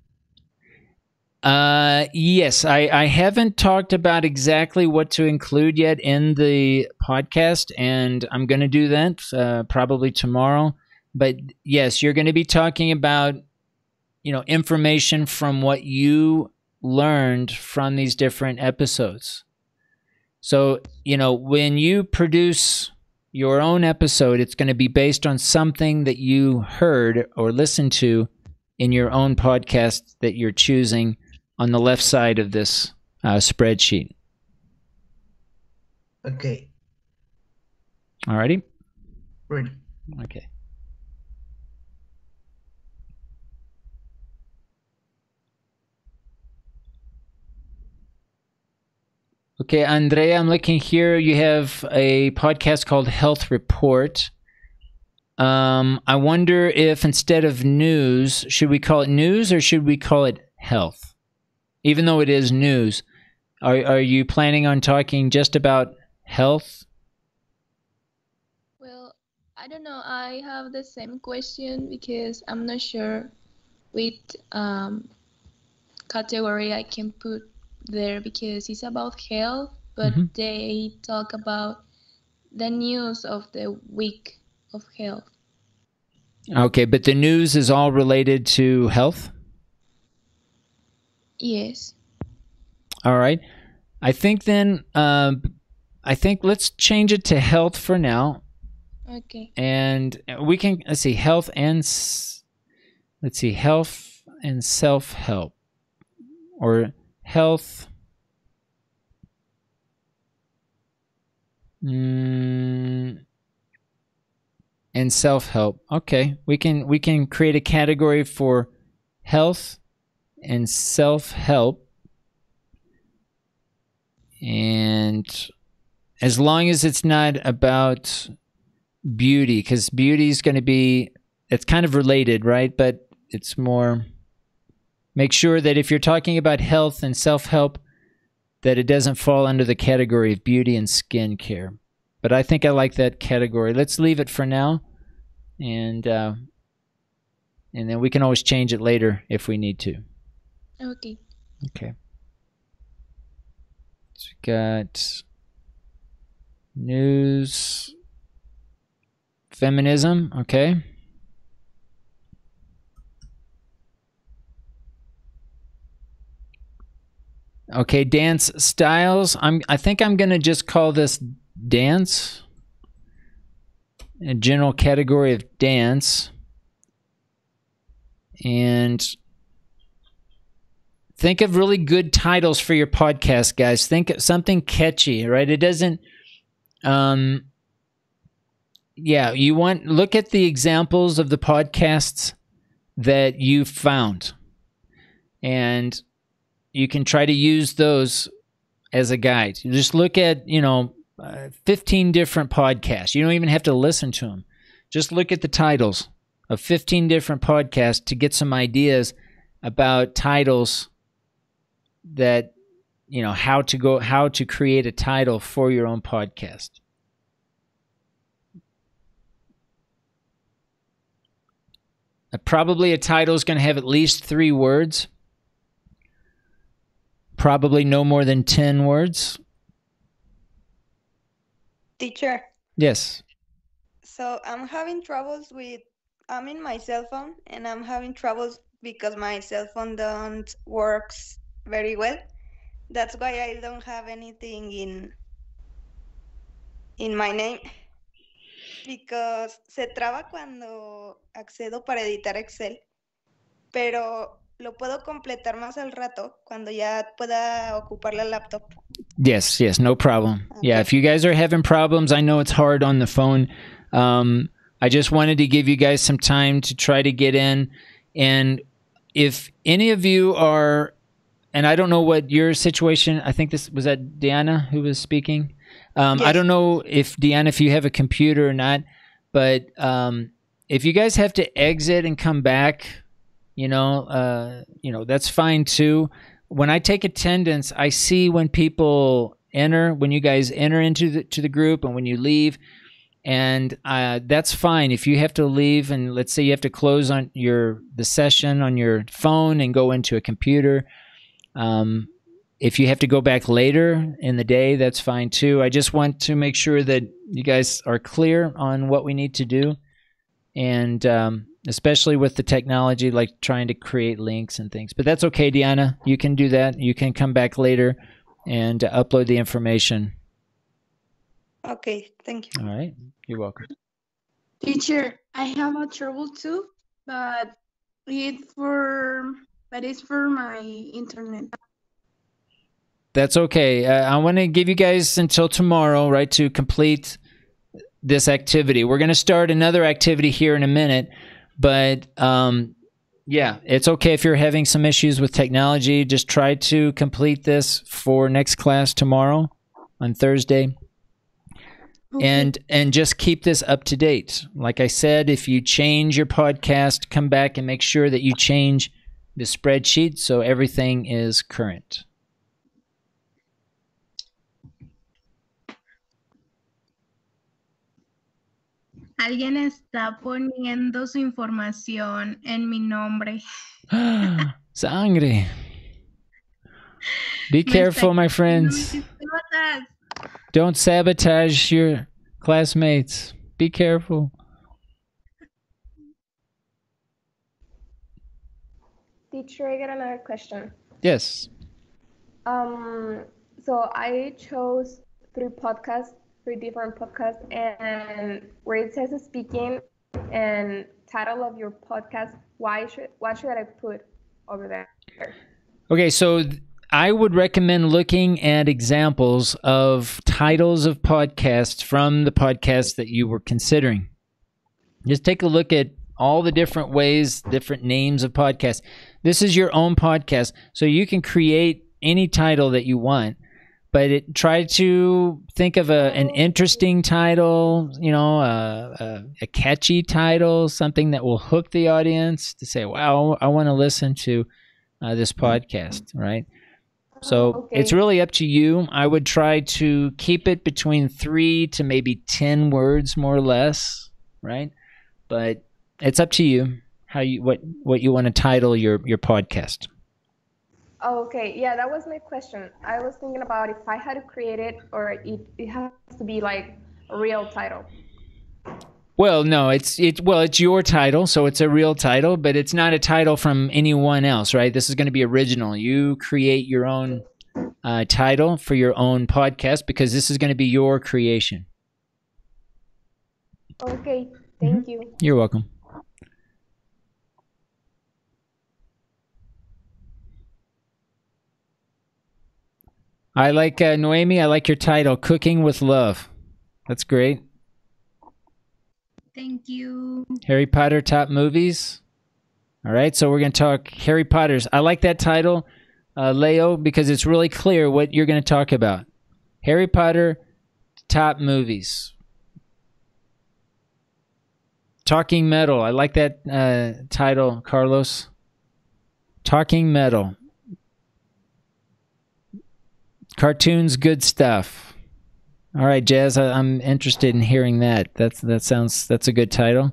Uh, yes, I, I haven't talked about exactly what to include yet in the podcast, and I'm going to do that uh, probably tomorrow. But yes, you're going to be talking about, you know, information from what you learned from these different episodes. So, you know, when you produce your own episode, it's going to be based on something that you heard or listened to in your own podcast that you're choosing on the left side of this uh, spreadsheet. Okay, Alrighty? ready. Okay. Okay, Andrea, I'm looking here. You have a podcast called Health Report. Um, I wonder if instead of news, should we call it news or should we call it health? Even though it is news, are are you planning on talking just about health? Well, I don't know. I have the same question because I'm not sure which um, category I can put there because it's about health, but Mhm. they talk about the news of the week of health. Okay, but the news is all related to health? Yes. All right. I think then, um, I think let's change it to health for now. Okay. And we can, let's see, health and, s- let's see, health and self-help. Or health. Mm, and self-help. Okay, we can we can create a category for health and self-help. And as long as it's not about beauty, because beauty is going to be, it's kind of related, right? But it's more, make sure that if you're talking about health and self-help, that it doesn't fall under the category of beauty and skincare. But I think I like that category. Let's leave it for now, and uh, and then we can always change it later if we need to. Okay. Okay. So we got news, feminism. Okay. Okay, dance styles. I'm. I think I'm gonna just call this dance a general category of dance. And think of really good titles for your podcast, guys. Think of something catchy, right? It doesn't, um, yeah, you want, look at the examples of the podcasts that you found. And you can try to use those as a guide. You just look at, you know, uh, fifteen different podcasts. You don't even have to listen to them. Just look at the titles of fifteen different podcasts to get some ideas about titles that, you know, how to go, how to create a title for your own podcast. Uh, probably a title is going to have at least three words. Probably no more than ten words. Teacher, Yes. so I'm having troubles with, I'm in my cell phone and I'm having troubles because my cell phone don't works very well. That's why I don't have anything in in my name. Because se traba cuando accedo para editar Excel. Pero lo puedo completar más al rato cuando ya pueda ocupar la laptop. Yes, yes, no problem. Okay. Yeah, if you guys are having problems, I know it's hard on the phone. Um, I just wanted to give you guys some time to try to get in. And if any of you are, and I don't know what your situation, I think this, was that Deanna who was speaking? Um, I Yes. don't know if, Deanna, if you have a computer or not, but um, if you guys have to exit and come back, you know, uh, you know, that's fine too. When I take attendance, I see when people enter, when you guys enter into the to the group, and when you leave, and uh, that's fine. If you have to leave, and let's say you have to close on your the session on your phone and go into a computer, um, if you have to go back later in the day, that's fine too. I just want to make sure that you guys are clear on what we need to do, and um, especially with the technology, like trying to create links and things. But that's okay, Deanna. You can do that. You can come back later and uh, upload the information. Okay, thank you. All right. You're welcome. Teacher, I have a trouble too, but it's for but it's for my internet. That's okay. Uh, I want to give you guys until tomorrow, right, to complete this activity. We're going to start another activity here in a minute, but um, yeah, it's okay if you're having some issues with technology. Just try to complete this for next class tomorrow on Thursday. Okay. And and just keep this up to date. Like I said, if you change your podcast, come back and make sure that you change the spreadsheet so everything is current. Alguien está poniendo su información en mi nombre. Sangre. Be careful, my friends. Sabotas. Don't sabotage your classmates. Be careful. Teacher, I got another question. Yes. Um, so I chose three podcasts, three different podcasts, and where it says speaking and title of your podcast, why should what should I put over there? Okay, so th- I would recommend looking at examples of titles of podcasts from the podcast that you were considering. Just take a look at all the different ways, different names of podcasts. This is your own podcast, so you can create any title that you want, but it, try to think of a, an interesting title, you know, a, a, a catchy title, something that will hook the audience to say, wow, I want to listen to uh, this podcast, right? So Okay. it's really up to you. I would try to keep it between three to maybe ten words, more or less, right? But it's up to you how you what what you want to title your your podcast. Oh, okay. Yeah, that was my question. I was thinking about if I had to create it or it, it has to be like a real title. Well, no, it's it's well, it's your title, so it's a real title, but it's not a title from anyone else, right? This is going to be original. You create your own uh, title for your own podcast because this is going to be your creation. Okay, thank you. You're welcome. I like, uh, Noemi, I like your title, Cooking with Love. That's great. Thank you. Harry Potter top movies. All right, so we're going to talk Harry Potter's. I like that title, uh, Leo, because it's really clear what you're going to talk about. Harry Potter top movies. Talking Metal. I like that uh, title, Carlos. Talking Metal. Cartoons, good stuff. All right, Jazz, I, I'm interested in hearing that. That's that sounds that's a good title.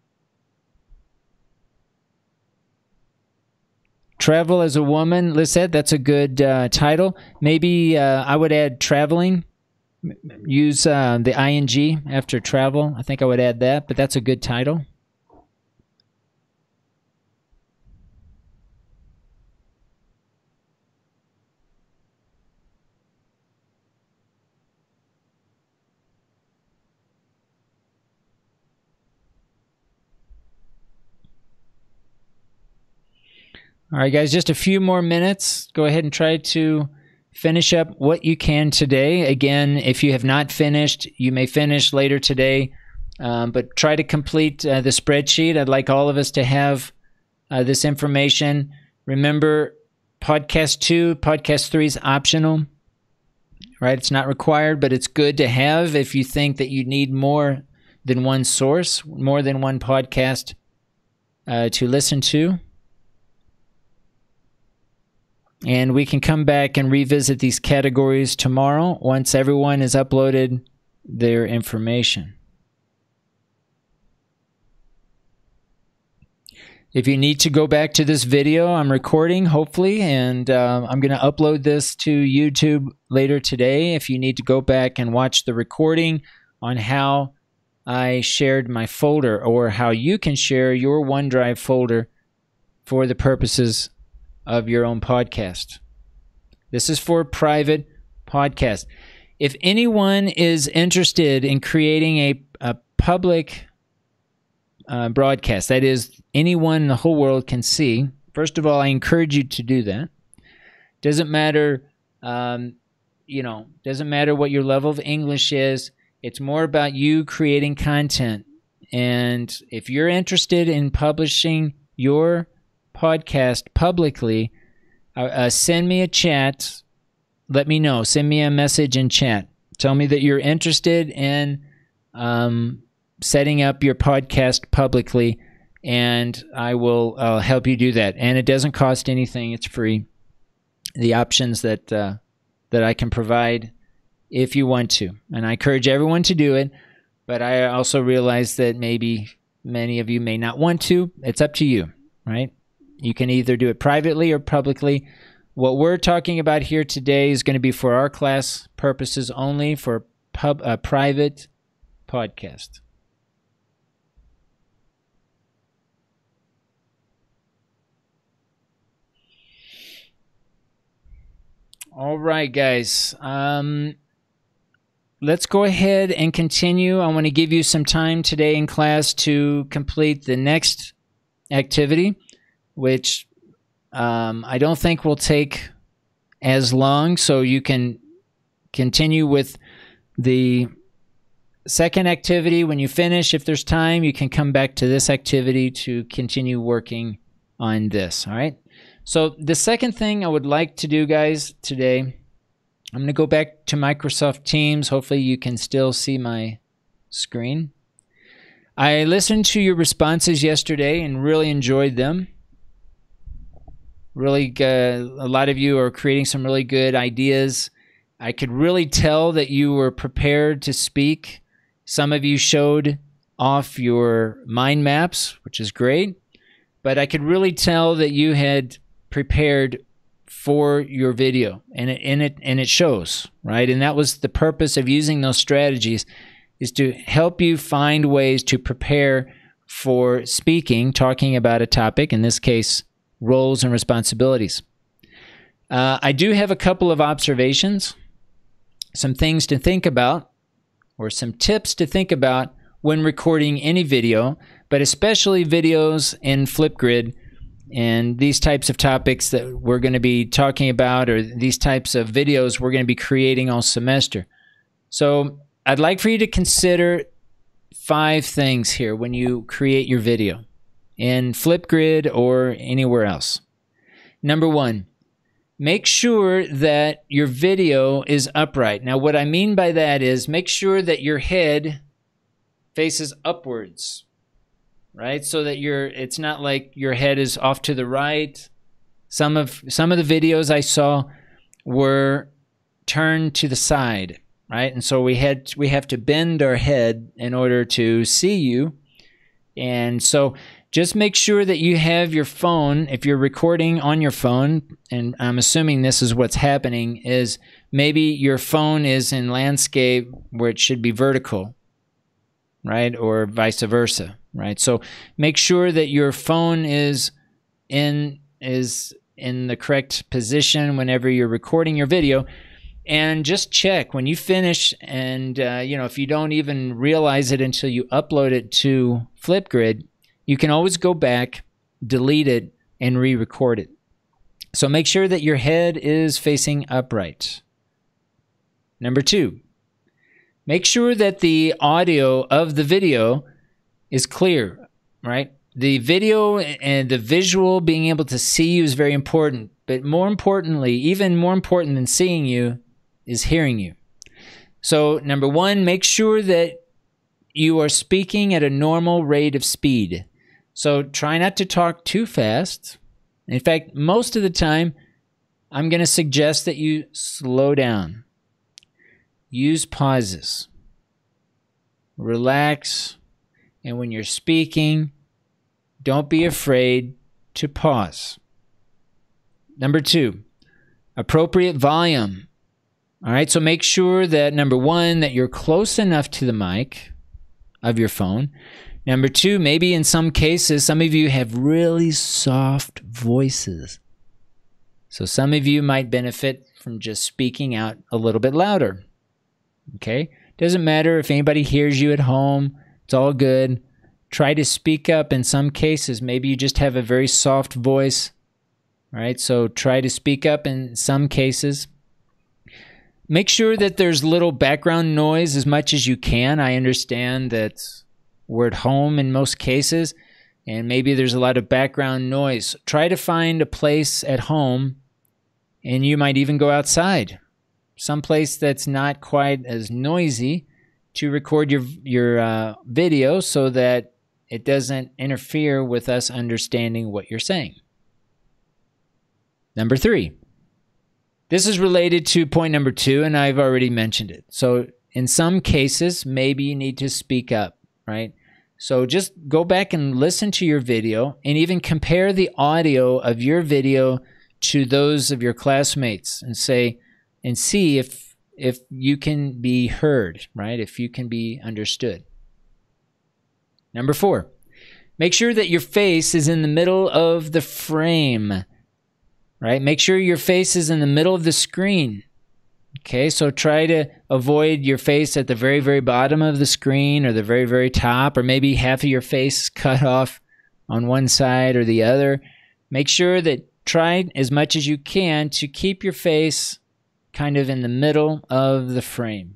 Travel as a Woman, Lisette, that's a good uh, title. Maybe uh, I would add traveling. Use uh, the ing after travel. I think I would add that, but that's a good title. All right, guys, just a few more minutes. Go ahead and try to finish up what you can today. Again, if you have not finished, you may finish later today, um, but try to complete uh, the spreadsheet. I'd like all of us to have uh, this information. Remember, podcast two, podcast three is optional, right? It's not required, but it's good to have if you think that you need more than one source, more than one podcast uh, to listen to. And we can come back and revisit these categories tomorrow once everyone has uploaded their information. If you need to go back to this video, I'm recording, hopefully, and uh, I'm going to upload this to YouTube later today. If you need to go back and watch the recording on how I shared my folder or how you can share your OneDrive folder for the purposes of your own podcast. This is for private podcast. If anyone is interested in creating a, a public uh, broadcast, that is, anyone in the whole world can see, first of all, I encourage you to do that. Doesn't matter, um, you know, doesn't matter what your level of English is. It's more about you creating content. And if you're interested in publishing your podcast publicly, uh, uh, send me a chat. Let me know. Send me a message in chat. Tell me that you're interested in um, setting up your podcast publicly, and I will uh, help you do that. And it doesn't cost anything. It's free. The options that uh, that I can provide if you want to. And I encourage everyone to do it, but I also realize that maybe many of you may not want to. It's up to you, right? You can either do it privately or publicly. What we're talking about here today is going to be for our class purposes only, for pub, a private podcast. All right, guys. Um, let's go ahead and continue. I want to give you some time today in class to complete the next activity, which um, I don't think will take as long, so you can continue with the second activity. When you finish, if there's time, you can come back to this activity to continue working on this, all right? So the second thing I would like to do, guys, today, I'm going to go back to Microsoft Teams. Hopefully you can still see my screen. I listened to your responses yesterday and really enjoyed them. Really, uh, a lot of you are creating some really good ideas. I could really tell that you were prepared to speak. Some of you showed off your mind maps, which is great. But I could really tell that you had prepared for your video, and it, and it, and it shows, right? And that was the purpose of using those strategies, is to help you find ways to prepare for speaking, talking about a topic, in this case, roles and responsibilities. Uh, I do have a couple of observations, some things to think about, or some tips to think about when recording any video, but especially videos in Flipgrid and these types of topics that we're going to be talking about, or these types of videos we're going to be creating all semester. So I'd like for you to consider five things here when you create your video in Flipgrid or anywhere else. Number one, make sure that your video is upright. Now, what I mean by that is make sure that your head faces upwards, right? So that you're, it's not like your head is off to the right. Some of some of the videos I saw were turned to the side, right? And so we had we have to bend our head in order to see you. And so just make sure that you have your phone, if you're recording on your phone, and I'm assuming this is what's happening, is maybe your phone is in landscape where it should be vertical, right? Or vice versa, right? So make sure that your phone is in is in the correct position whenever you're recording your video. And just check when you finish, and uh, you know, if you don't even realize it until you upload it to Flipgrid, you can always go back, delete it, and re-record it. So make sure that your head is facing upright. Number two, make sure that the audio of the video is clear, right? The video and the visual, being able to see you, is very important. But more importantly, even more important than seeing you, is hearing you. So number one, make sure that you are speaking at a normal rate of speed. So try not to talk too fast. In fact, most of the time, I'm going to suggest that you slow down. Use pauses. Relax. And when you're speaking, don't be afraid to pause. Number two, appropriate volume. All right, so make sure that, number one, that you're close enough to the mic of your phone. Number two, maybe in some cases, some of you have really soft voices. So some of you might benefit from just speaking out a little bit louder. Okay? Doesn't matter if anybody hears you at home. It's all good. Try to speak up in some cases. Maybe you just have a very soft voice. All right? So try to speak up in some cases. Make sure that there's little background noise as much as you can. I understand that we're at home in most cases, and maybe there's a lot of background noise. Try to find a place at home, and you might even go outside, someplace that's not quite as noisy, to record your, your uh, video so that it doesn't interfere with us understanding what you're saying. Number three. This is related to point number two, and I've already mentioned it. So in some cases, maybe you need to speak up, right? So just go back and listen to your video and even compare the audio of your video to those of your classmates and say, and see if, if you can be heard, right? If you can be understood. Number four, make sure that your face is in the middle of the frame. Right? Make sure your face is in the middle of the screen. Okay, so try to avoid your face at the very, very bottom of the screen or the very, very top, or maybe half of your face cut off on one side or the other. Make sure that try as much as you can to keep your face kind of in the middle of the frame.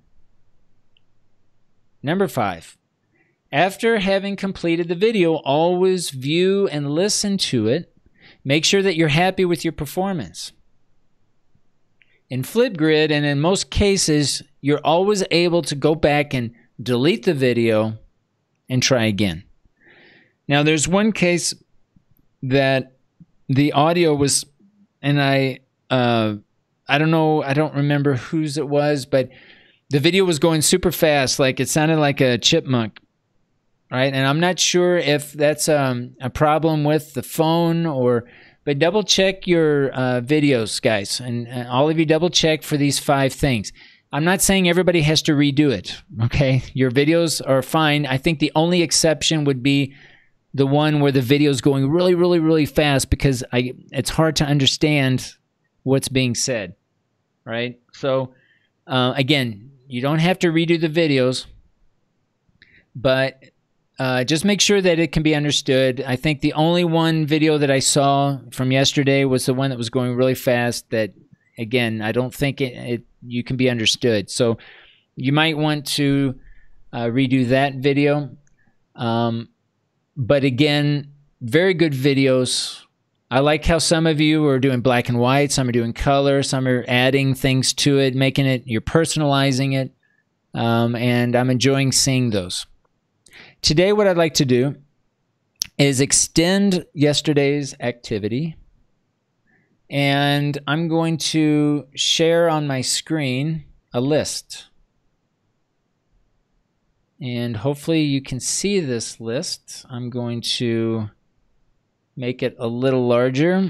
Number five, after having completed the video, always view and listen to it. Make sure that you're happy with your performance. In Flipgrid, and in most cases, you're always able to go back and delete the video and try again. Now, there's one case that the audio was, and I, uh, I don't know, I don't remember whose it was, but the video was going super fast, like it sounded like a chipmunk. Right? And I'm not sure if that's um, a problem with the phone, or, but double check your uh, videos, guys. And, and all of you double check for these five things. I'm not saying everybody has to redo it, okay? Your videos are fine. I think the only exception would be the one where the video is going really, really, really fast, because I, it's hard to understand what's being said, right? So, uh, again, you don't have to redo the videos. but uh, just make sure that it can be understood. I think the only one video that I saw from yesterday was the one that was going really fast that, again, I don't think it, it you can be understood. So you might want to uh, redo that video. Um, but again, very good videos. I like how some of you are doing black and white, some are doing color, some are adding things to it, making it, you're personalizing it, um, and I'm enjoying seeing those. Today, what I'd like to do is extend yesterday's activity, and I'm going to share on my screen a list. And hopefully you can see this list. I'm going to make it a little larger.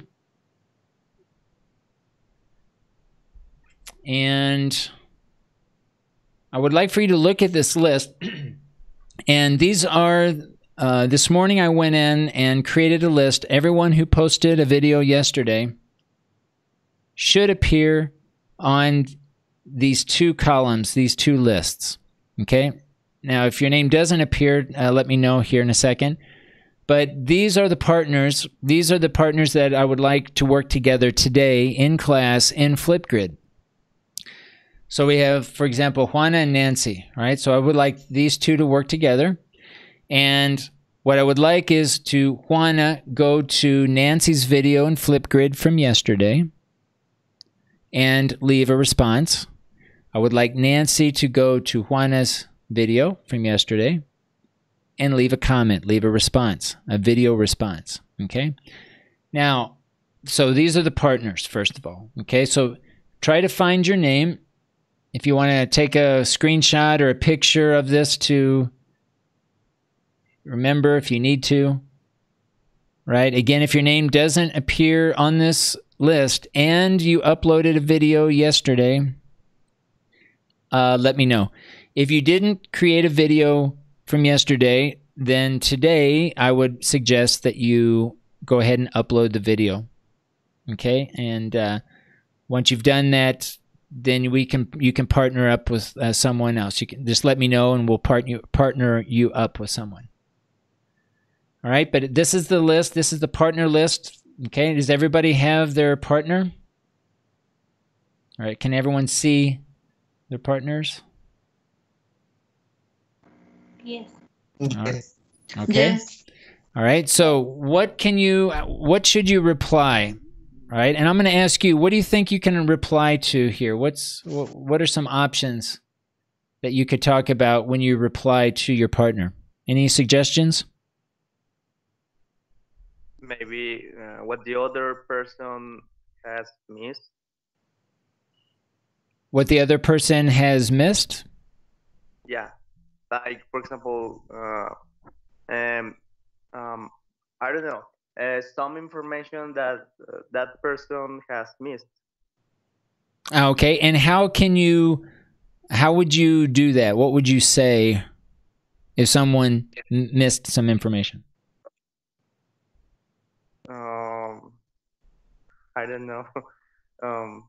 And I would like for you to look at this list. And these are, uh, this morning I went in and created a list. Everyone who posted a video yesterday should appear on these two columns, these two lists. Okay? Now, if your name doesn't appear, uh, let me know here in a second. But these are the partners. These are the partners that I would like to work together today in class in Flipgrid. So we have, for example, Juana and Nancy, right? So I would like these two to work together. And what I would like is to, Juana, go to Nancy's video in Flipgrid from yesterday and leave a response. I would like Nancy to go to Juana's video from yesterday and leave a comment, leave a response, a video response, okay? Now, so these are the partners, first of all, okay? So try to find your name. If you want to take a screenshot or a picture of this to remember if you need to, right? Again, if your name doesn't appear on this list and you uploaded a video yesterday, uh, let me know. If you didn't create a video from yesterday, then today I would suggest that you go ahead and upload the video. Okay, and uh, once you've done that, then we can you can partner up with uh, someone else. You can just let me know, and we'll part you, partner you up with someone. All right, but this is the list. This is the partner list. Okay, does everybody have their partner? All right, can everyone see their partners? Yes. Yes. Okay. Yes. All right. So what can you, what should you reply? All right. And I'm going to ask you, what do you think you can reply to here? What's, what are some options that you could talk about when you reply to your partner? Any suggestions? Maybe uh, what the other person has missed. What the other person has missed? Yeah. Like, for example, uh, um, um, I don't know, uh, some information that uh, that person has missed. Okay, and how can you, how would you do that? What would you say if someone m missed some information? Um, I don't know. um,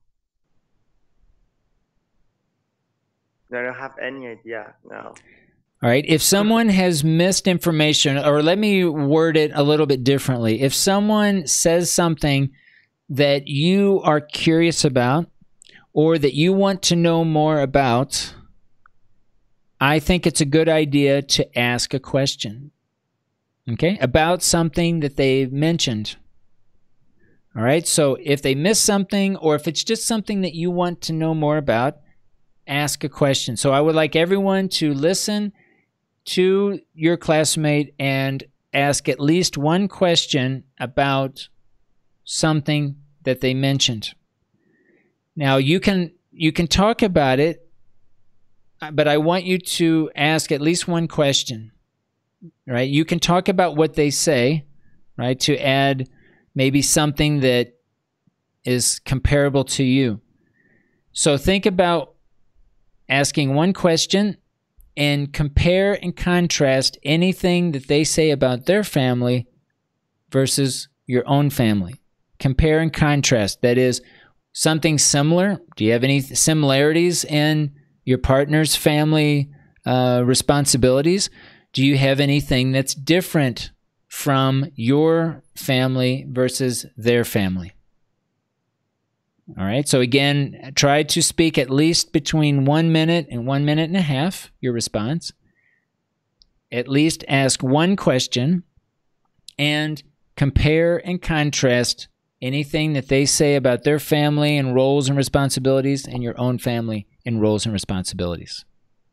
I don't have any idea now. All right, if someone has missed information, or let me word it a little bit differently. If someone says something that you are curious about or that you want to know more about, I think it's a good idea to ask a question, okay, about something that they've mentioned. All right, so if they miss something or if it's just something that you want to know more about, ask a question. So I would like everyone to listen to your classmate and ask at least one question about something that they mentioned. Now you can you can talk about it, but I want you to ask at least one question. Right? You can talk about what they say, right? To add maybe something that is comparable to you. So think about asking one question and compare and contrast anything that they say about their family versus your own family. Compare and contrast. That is, something similar. Do you have any similarities in your partner's family uh, responsibilities? Do you have anything that's different from your family versus their family? All right, so again, try to speak at least between one minute and one minute and a half, your response. At least ask one question and compare and contrast anything that they say about their family and roles and responsibilities and your own family and roles and responsibilities.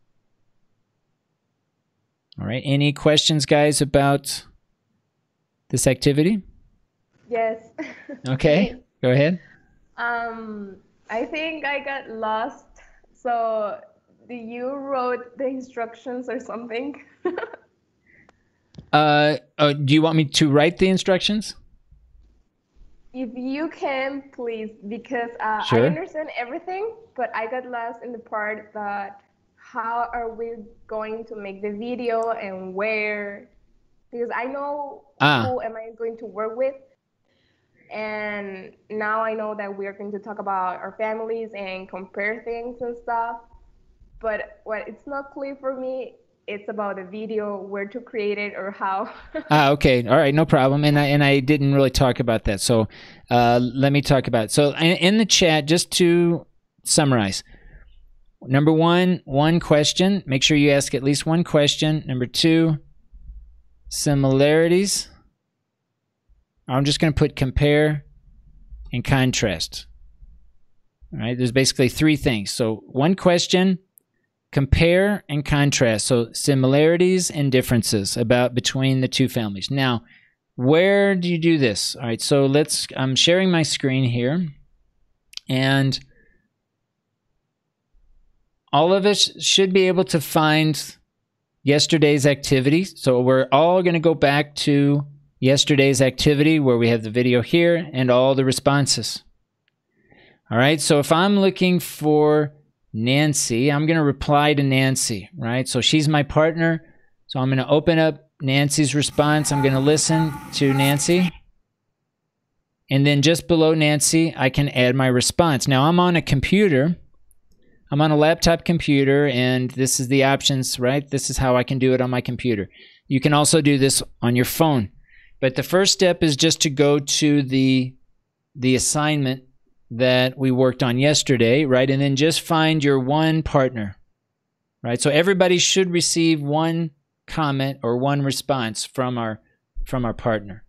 All right, any questions, guys, about this activity? Yes. Okay, go ahead. Um, I think I got lost. So, do you wrote the instructions or something? Uh, oh, do you want me to write the instructions? If you can, please, because uh, I Sure. understand everything, but I got lost in the part that how are we going to make the video and where, because I know Ah. who am I going to work with, and now I know that we're going to talk about our families and compare things and stuff, but what it's not clear for me, it's about the video, where to create it or how. Ah, okay. All right, no problem. And I and I didn't really talk about that. So uh, let me talk about it. So in, in the chat, just to summarize. Number one, one question. Make sure you ask at least one question. Number two, similarities. I'm just going to put compare and contrast. All right, there's basically three things. So one question, compare and contrast. So similarities and differences about between the two families. Now, where do you do this? All right, so let's, I'm sharing my screen here, and all of us should be able to find yesterday's activity. So we're all going to go back to yesterday's activity where we have the video here and all the responses. All right, so if I'm looking for Nancy, I'm going to reply to Nancy, right? So she's my partner. So I'm going to open up Nancy's response. I'm going to listen to Nancy. And then just below Nancy, I can add my response. Now I'm on a computer. I'm on a laptop computer, and this is the options, right? This is how I can do it on my computer. You can also do this on your phone. But the first step is just to go to the, the assignment that we worked on yesterday, right? And then just find your one partner, right? So everybody should receive one comment or one response from our from our partner.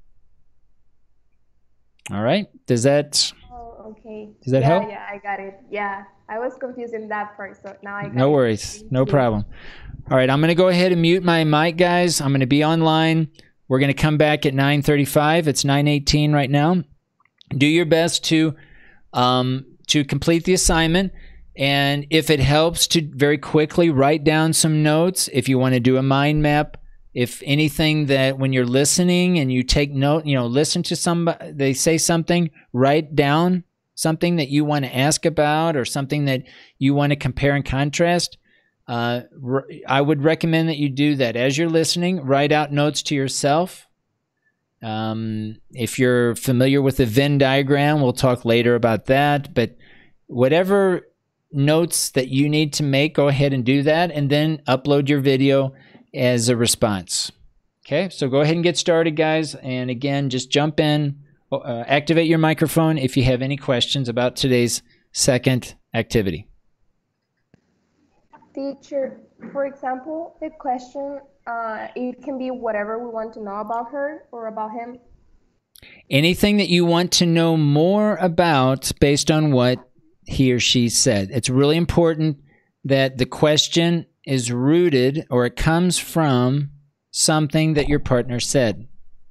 All right? Does that Oh, okay. Does that yeah, help? Yeah, I got it. Yeah, I was confused in that part, so now I got No it. worries. Thank No you. problem. All right, I'm going to go ahead and mute my mic, guys. I'm going to be online. We're going to come back at nine thirty-five. It's nine eighteen right now. Do your best to um, to complete the assignment. And if it helps, to very quickly write down some notes. If you want to do a mind map, if anything that when you're listening and you take note, you know, listen to somebody, they say something, write down something that you want to ask about or something that you want to compare and contrast. Uh, I would recommend that you do that. As you're listening, write out notes to yourself. Um, if you're familiar with the Venn diagram, we'll talk later about that. But whatever notes that you need to make, go ahead and do that, and then upload your video as a response. Okay, so go ahead and get started, guys. And again, just jump in, uh, activate your microphone if you have any questions about today's second activity. Teacher, for example, the question, uh, it can be whatever we want to know about her or about him. Anything that you want to know more about based on what he or she said. It's really important that the question is rooted or it comes from something that your partner said.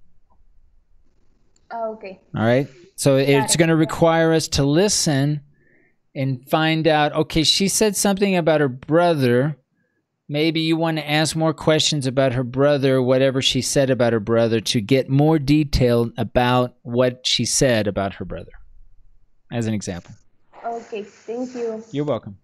Oh, okay. All right. So it's going to require us to listen and find out, okay, she said something about her brother. Maybe you want to ask more questions about her brother, whatever she said about her brother, to get more detail about what she said about her brother, as an example. Okay, thank you. You're welcome.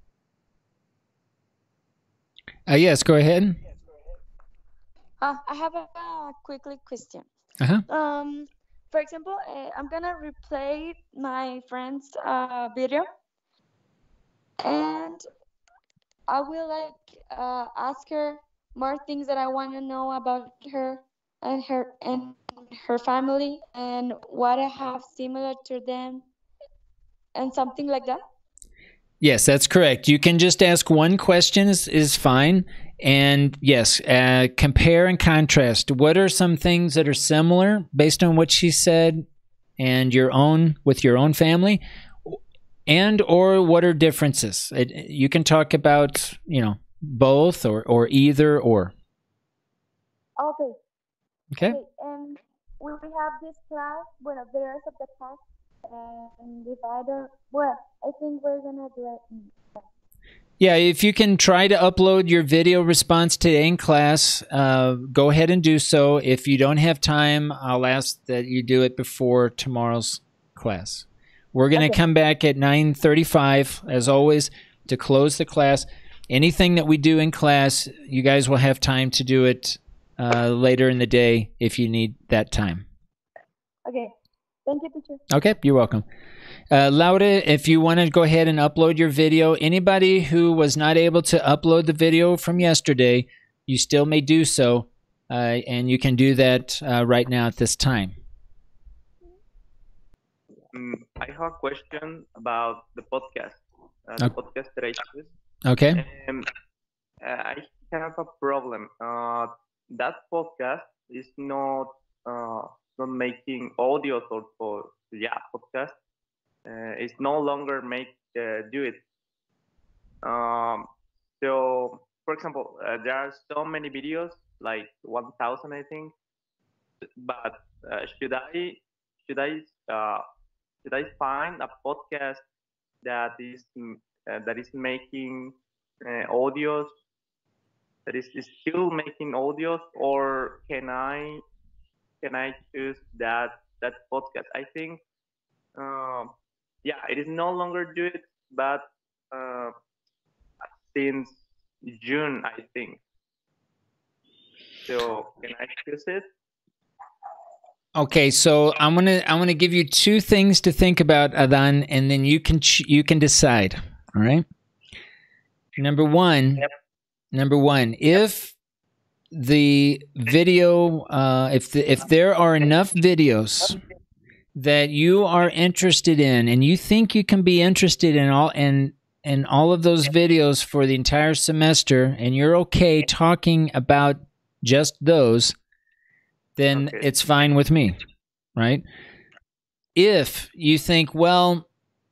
Uh, yes, go ahead. Uh, I have a, a quickly question. Uh-huh. Um, for example, uh, I'm gonna replay my friend's uh, video, and I will like uh, ask her more things that I want to know about her and her and her family and what I have similar to them and something like that? Yes, that's correct. You can just ask one question is, is fine. And yes, uh, compare and contrast. What are some things that are similar based on what she said and your own with your own family? And or what are differences? It, you can talk about, you know, both or, or either or. Okay. Okay. Okay. And we have this class, bueno, the rest of the class. And if I don't, well, I think we're gonna do it. in- Yeah, if you can try to upload your video response today in class, uh, go ahead and do so. If you don't have time, I'll ask that you do it before tomorrow's class. We're going to Okay. come back at nine thirty-five, as always, to close the class. Anything that we do in class, you guys will have time to do it uh, later in the day if you need that time. Okay. Thank you, teacher. Okay, you're welcome. Uh, Laura, if you want to go ahead and upload your video, anybody who was not able to upload the video from yesterday, you still may do so, uh, and you can do that uh, right now at this time. Um, I have a question about the podcast. Uh, the Okay. podcast that I choose. Okay. Um, uh, I have a problem. Uh, that podcast is not uh, not making audio for, for yeah podcast. Uh, it's no longer make uh, do it. Um, so, for example, uh, there are so many videos, like one thousand, I think. But uh, should I should I uh, should I find a podcast that is mm, uh, that is making uh, audios that is, is still making audios, or can I can I choose that that podcast? I think um, yeah, it is no longer do it, but uh, since June, I think. So can I choose it? Okay, so I'm gonna I'm gonna give you two things to think about, Adan, and then you can ch- you can decide. All right. Number one. Yep. Number one, if the video, uh, if the, if there are enough videos that you are interested in, and you think you can be interested in all in in all of those videos for the entire semester, and you're okay talking about just those, then Okay. it's fine with me, right? If you think, well,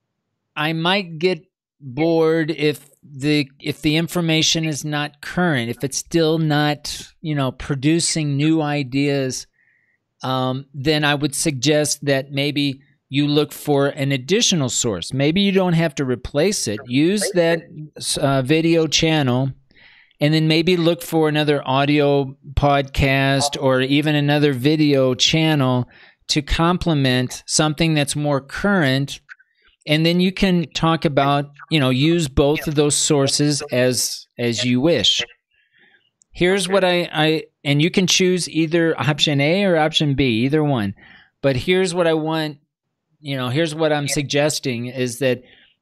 I might get bored if the if the information is not current, if it's still not, you know, producing new ideas, um, then I would suggest that maybe you look for an additional source. Maybe you don't have to replace it. Use that uh, video channel, and then maybe look for another audio podcast or even another video channel to complement something that's more current. And then you can talk about, you know, use both of those sources as as you wish. Here's Okay. what I, I and you can choose either option A or option B, either one. But here's what I want, you know, here's what I'm suggesting is that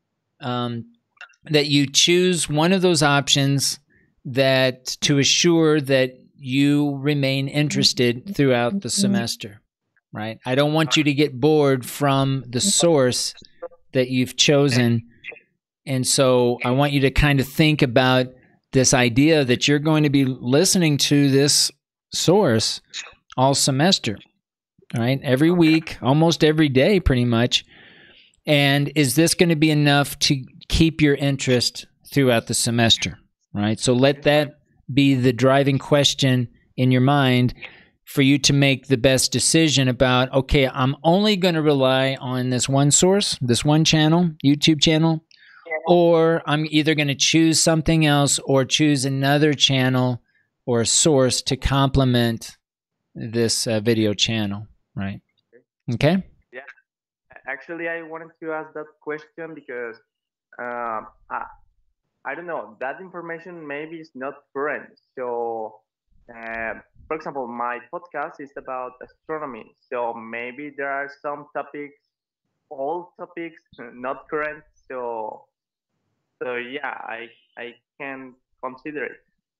um, that you choose one of those options that to assure that you remain interested throughout the semester, right? I don't want you to get bored from the source that you've chosen. And so I want you to kind of think about this idea that you're going to be listening to this source all semester, right? Every week, almost every day, pretty much. And is this going to be enough to keep your interest throughout the semester, right? So let that be the driving question in your mind for you to make the best decision about, okay, I'm only going to rely on this one source, this one channel, YouTube channel, or I'm either going to choose something else or choose another channel or a source to complement this uh, video channel, right? Okay? Yeah. Actually, I wanted to ask that question because um, I, I don't know, that information maybe is not current. So, uh, for example, my podcast is about astronomy. So maybe there are some topics, old topics, not current. So, so yeah, I I can consider it.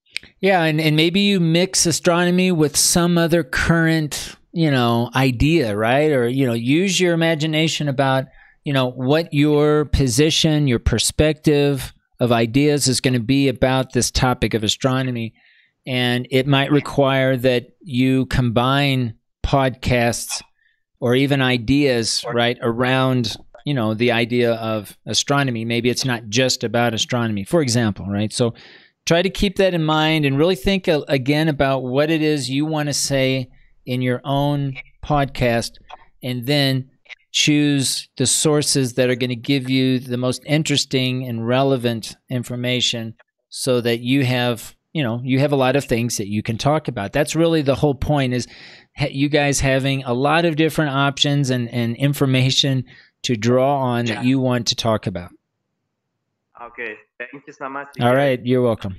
Yeah, and, and maybe you mix astronomy with some other current, you know, idea, right? Or, you know, use your imagination about, you know, what your position, your perspective of ideas is going to be about this topic of astronomy. And it might require that you combine podcasts or even ideas, right, around, you know, the idea of astronomy. Maybe it's not just about astronomy, for example, right? So try to keep that in mind and really think uh, again about what it is you want to say in your own podcast, and then choose the sources that are going to give you the most interesting and relevant information so that you have, you know, you have a lot of things that you can talk about. That's really the whole point, is you guys having a lot of different options and, and information to draw on that you want to talk about. Okay, thank you so much. All right, you're welcome.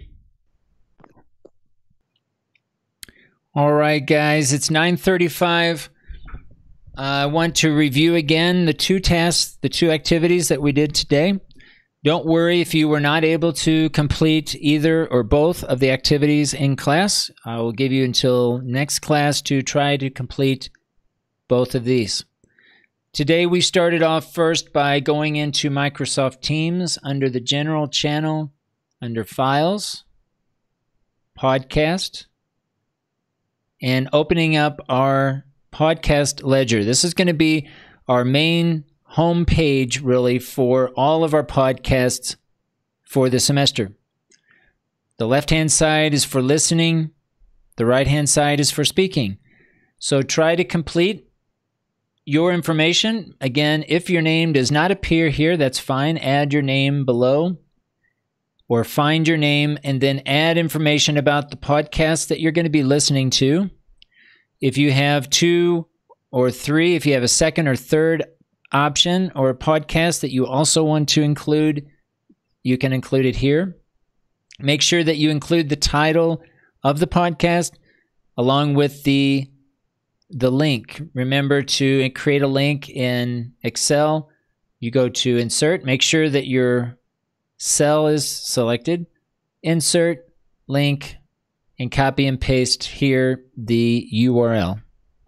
All right, guys, it's nine thirty-five. Uh, I want to review again the two tasks, the two activities that we did today. Don't worry if you were not able to complete either or both of the activities in class. I will give you until next class to try to complete both of these. Today we started off first by going into Microsoft Teams under the General channel, under Files, Podcast, and opening up our podcast ledger. This is going to be our main home page, really, for all of our podcasts for the semester. The left-hand side is for listening. The right-hand side is for speaking. So try to complete your information. Again, if your name does not appear here, that's fine. Add your name below, or find your name and then add information about the podcast that you're going to be listening to. If you have two or three, if you have a second or third option or a podcast that you also want to include, you can include it here. Make sure that you include the title of the podcast along with the the link. Remember to create a link in Excel. You go to Insert. Make sure that your cell is selected. Insert, link, and copy and paste here the U R L.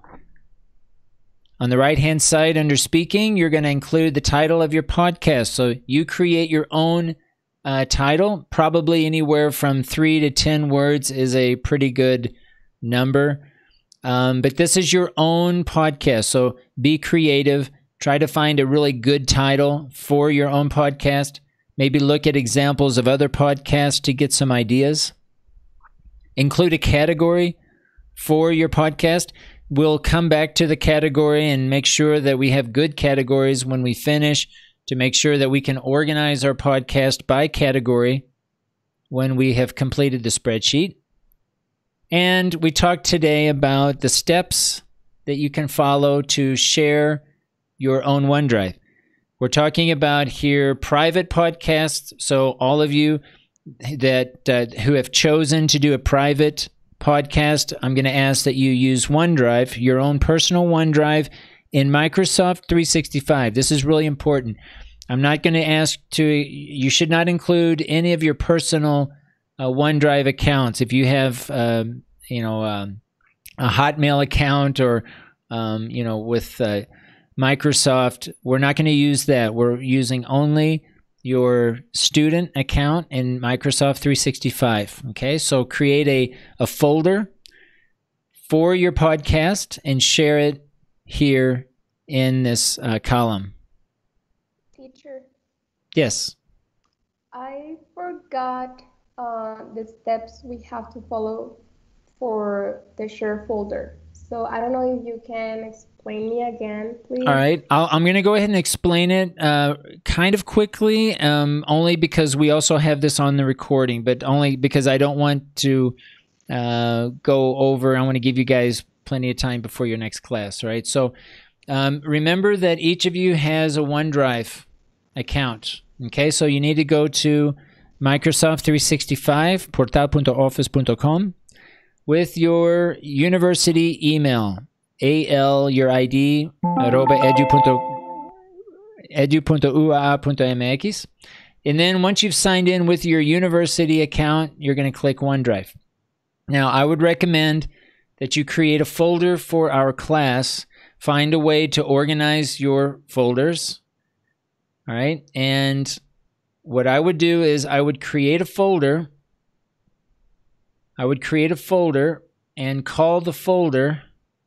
On the right-hand side under Speaking, you're going to include the title of your podcast. So you create your own uh, title. Probably anywhere from three to ten words is a pretty good number. Um, but this is your own podcast, so be creative. Try to find a really good title for your own podcast. Maybe look at examples of other podcasts to get some ideas. Include a category for your podcast. We'll come back to the category and make sure that we have good categories when we finish, to make sure that we can organize our podcast by category when we have completed the spreadsheet. And we talked today about the steps that you can follow to share your own OneDrive. We're talking about here private podcasts. So all of you that uh, who have chosen to do a private podcast, I'm going to ask that you use OneDrive, your own personal OneDrive in Microsoft three sixty-five. This is really important. I'm not going to ask to, you should not include any of your personal uh, OneDrive accounts. If you have, um, you know, um, a Hotmail account or, um, you know, with uh, Microsoft, we're not going to use that. We're using only your student account in Microsoft three sixty-five. Okay, so create a, a folder for your podcast and share it here in this uh, column. Teacher, Yes. I forgot uh, the steps we have to follow for the share folder. So I don't know if you can explain me again, please. All right. I'll, I'm going to go ahead and explain it uh, kind of quickly, um, only because we also have this on the recording, but only because I don't want to uh, go over. I want to give you guys plenty of time before your next class, right? So um, remember that each of you has a OneDrive account. Okay, so you need to go to Microsoft three sixty-five, portal punto office punto com, with your university email, al, your I D, arroba edu punto u a a punto m x. And then once you've signed in with your university account, you're going to click OneDrive. Now, I would recommend that you create a folder for our class. Find a way to organize your folders. All right. And what I would do is I would create a folder. I would create a folder and call the folder.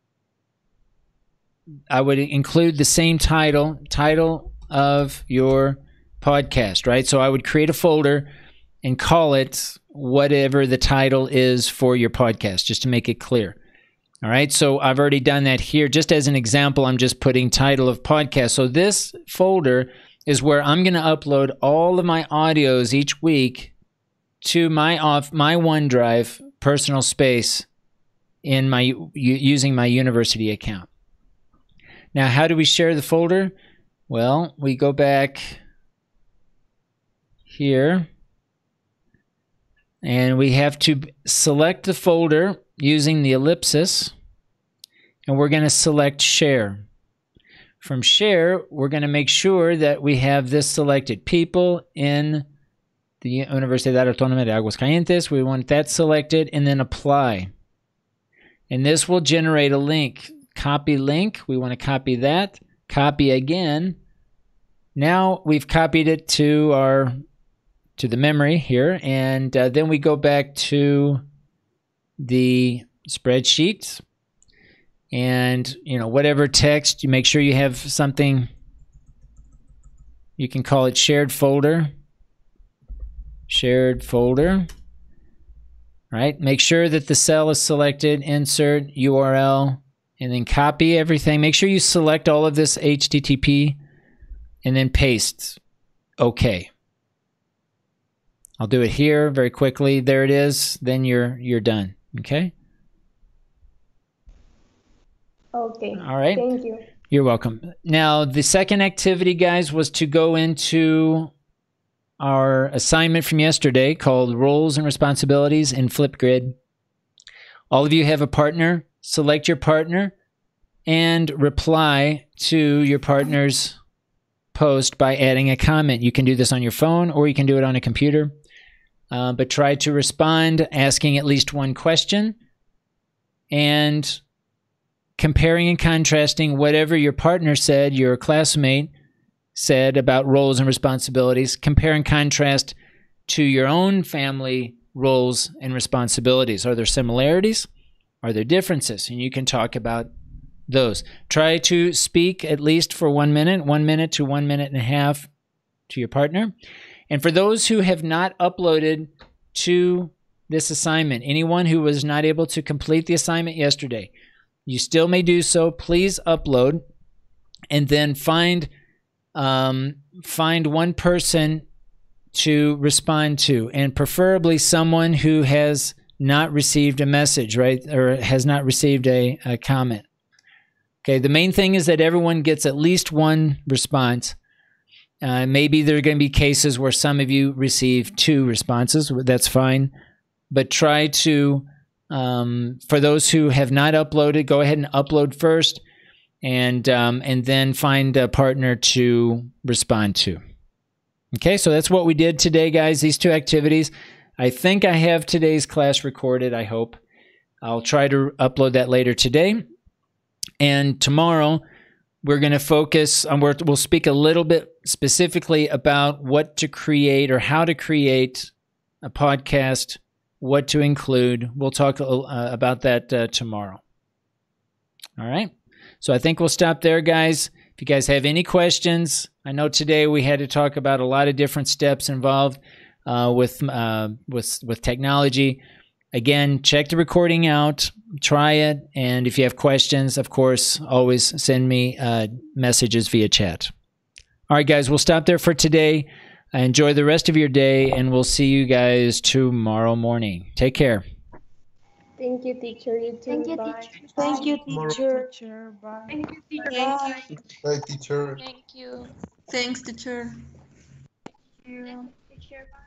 I would include the same title, title of your podcast, right? So I would create a folder and call it whatever the title is for your podcast, just to make it clear. All right, so I've already done that here. Just as an example, I'm just putting title of podcast. So this folder is where I'm going to upload all of my audios each week to my off my OneDrive personal space in my using my university account. Now, how do we share the folder? Well, we go back here, and we have to select the folder using the ellipsis, and we're going to select share. From share, we're going to make sure that we have this selected, people in the Universidad Autónoma de Aguascalientes. We want that selected, and then apply. And this will generate a link. Copy link. We want to copy that. Copy again. Now we've copied it to our to the memory here, and uh, then we go back to the spreadsheet, and you know, whatever text, you make sure you have something. You can call it shared folder. Shared folder. Right? Make sure that the cell is selected. Insert U R L, and then copy everything. Make sure you select all of this H T T P, and then paste. Okay. I'll do it here very quickly. There it is. Then you're you're done. Okay? Okay. All right. Thank you. You're welcome. Now, the second activity, guys, was to go into our assignment from yesterday called Roles and Responsibilities in Flipgrid. All of you have a partner. Select your partner and reply to your partner's post by adding a comment. You can do this on your phone or you can do it on a computer. Uh, but try to respond asking at least one question and comparing and contrasting whatever your partner said, your classmate said about roles and responsibilities. Compare and contrast to your own family roles and responsibilities. Are there similarities? Are there differences? And you can talk about those. Try to speak at least for one minute, one minute to one minute and a half to your partner. And for those who have not uploaded to this assignment, anyone who was not able to complete the assignment yesterday, you still may do so. Please upload and then find um, find one person to respond to, and preferably someone who has not received a message, right, or has not received a, a comment. Okay, the main thing is that everyone gets at least one response. Uh, maybe there are going to be cases where some of you receive two responses. That's fine. But try to, um, for those who have not uploaded, go ahead and upload first, and um, and then find a partner to respond to. Okay, so that's what we did today, guys, these two activities. I think I have today's class recorded, I hope. I'll try to upload that later today. And tomorrow, we're going to focus on, we'll speak a little bit specifically about what to create or how to create a podcast, what to include. We'll talk uh, about that uh, tomorrow. All right. So I think we'll stop there, guys. If you guys have any questions, I know today we had to talk about a lot of different steps involved uh, with, uh, with, with technology. Again, check the recording out, try it, and if you have questions, of course, always send me uh, messages via chat. All right, guys, we'll stop there for today. Enjoy the rest of your day, and we'll see you guys tomorrow morning. Take care. Thank you, teacher. You too. Thank you, Bye. teacher. Thank you, teacher. Teacher, bye. Thank you, teacher. Bye. Bye, teacher. Thank you. Thanks, teacher. Teacher, bye.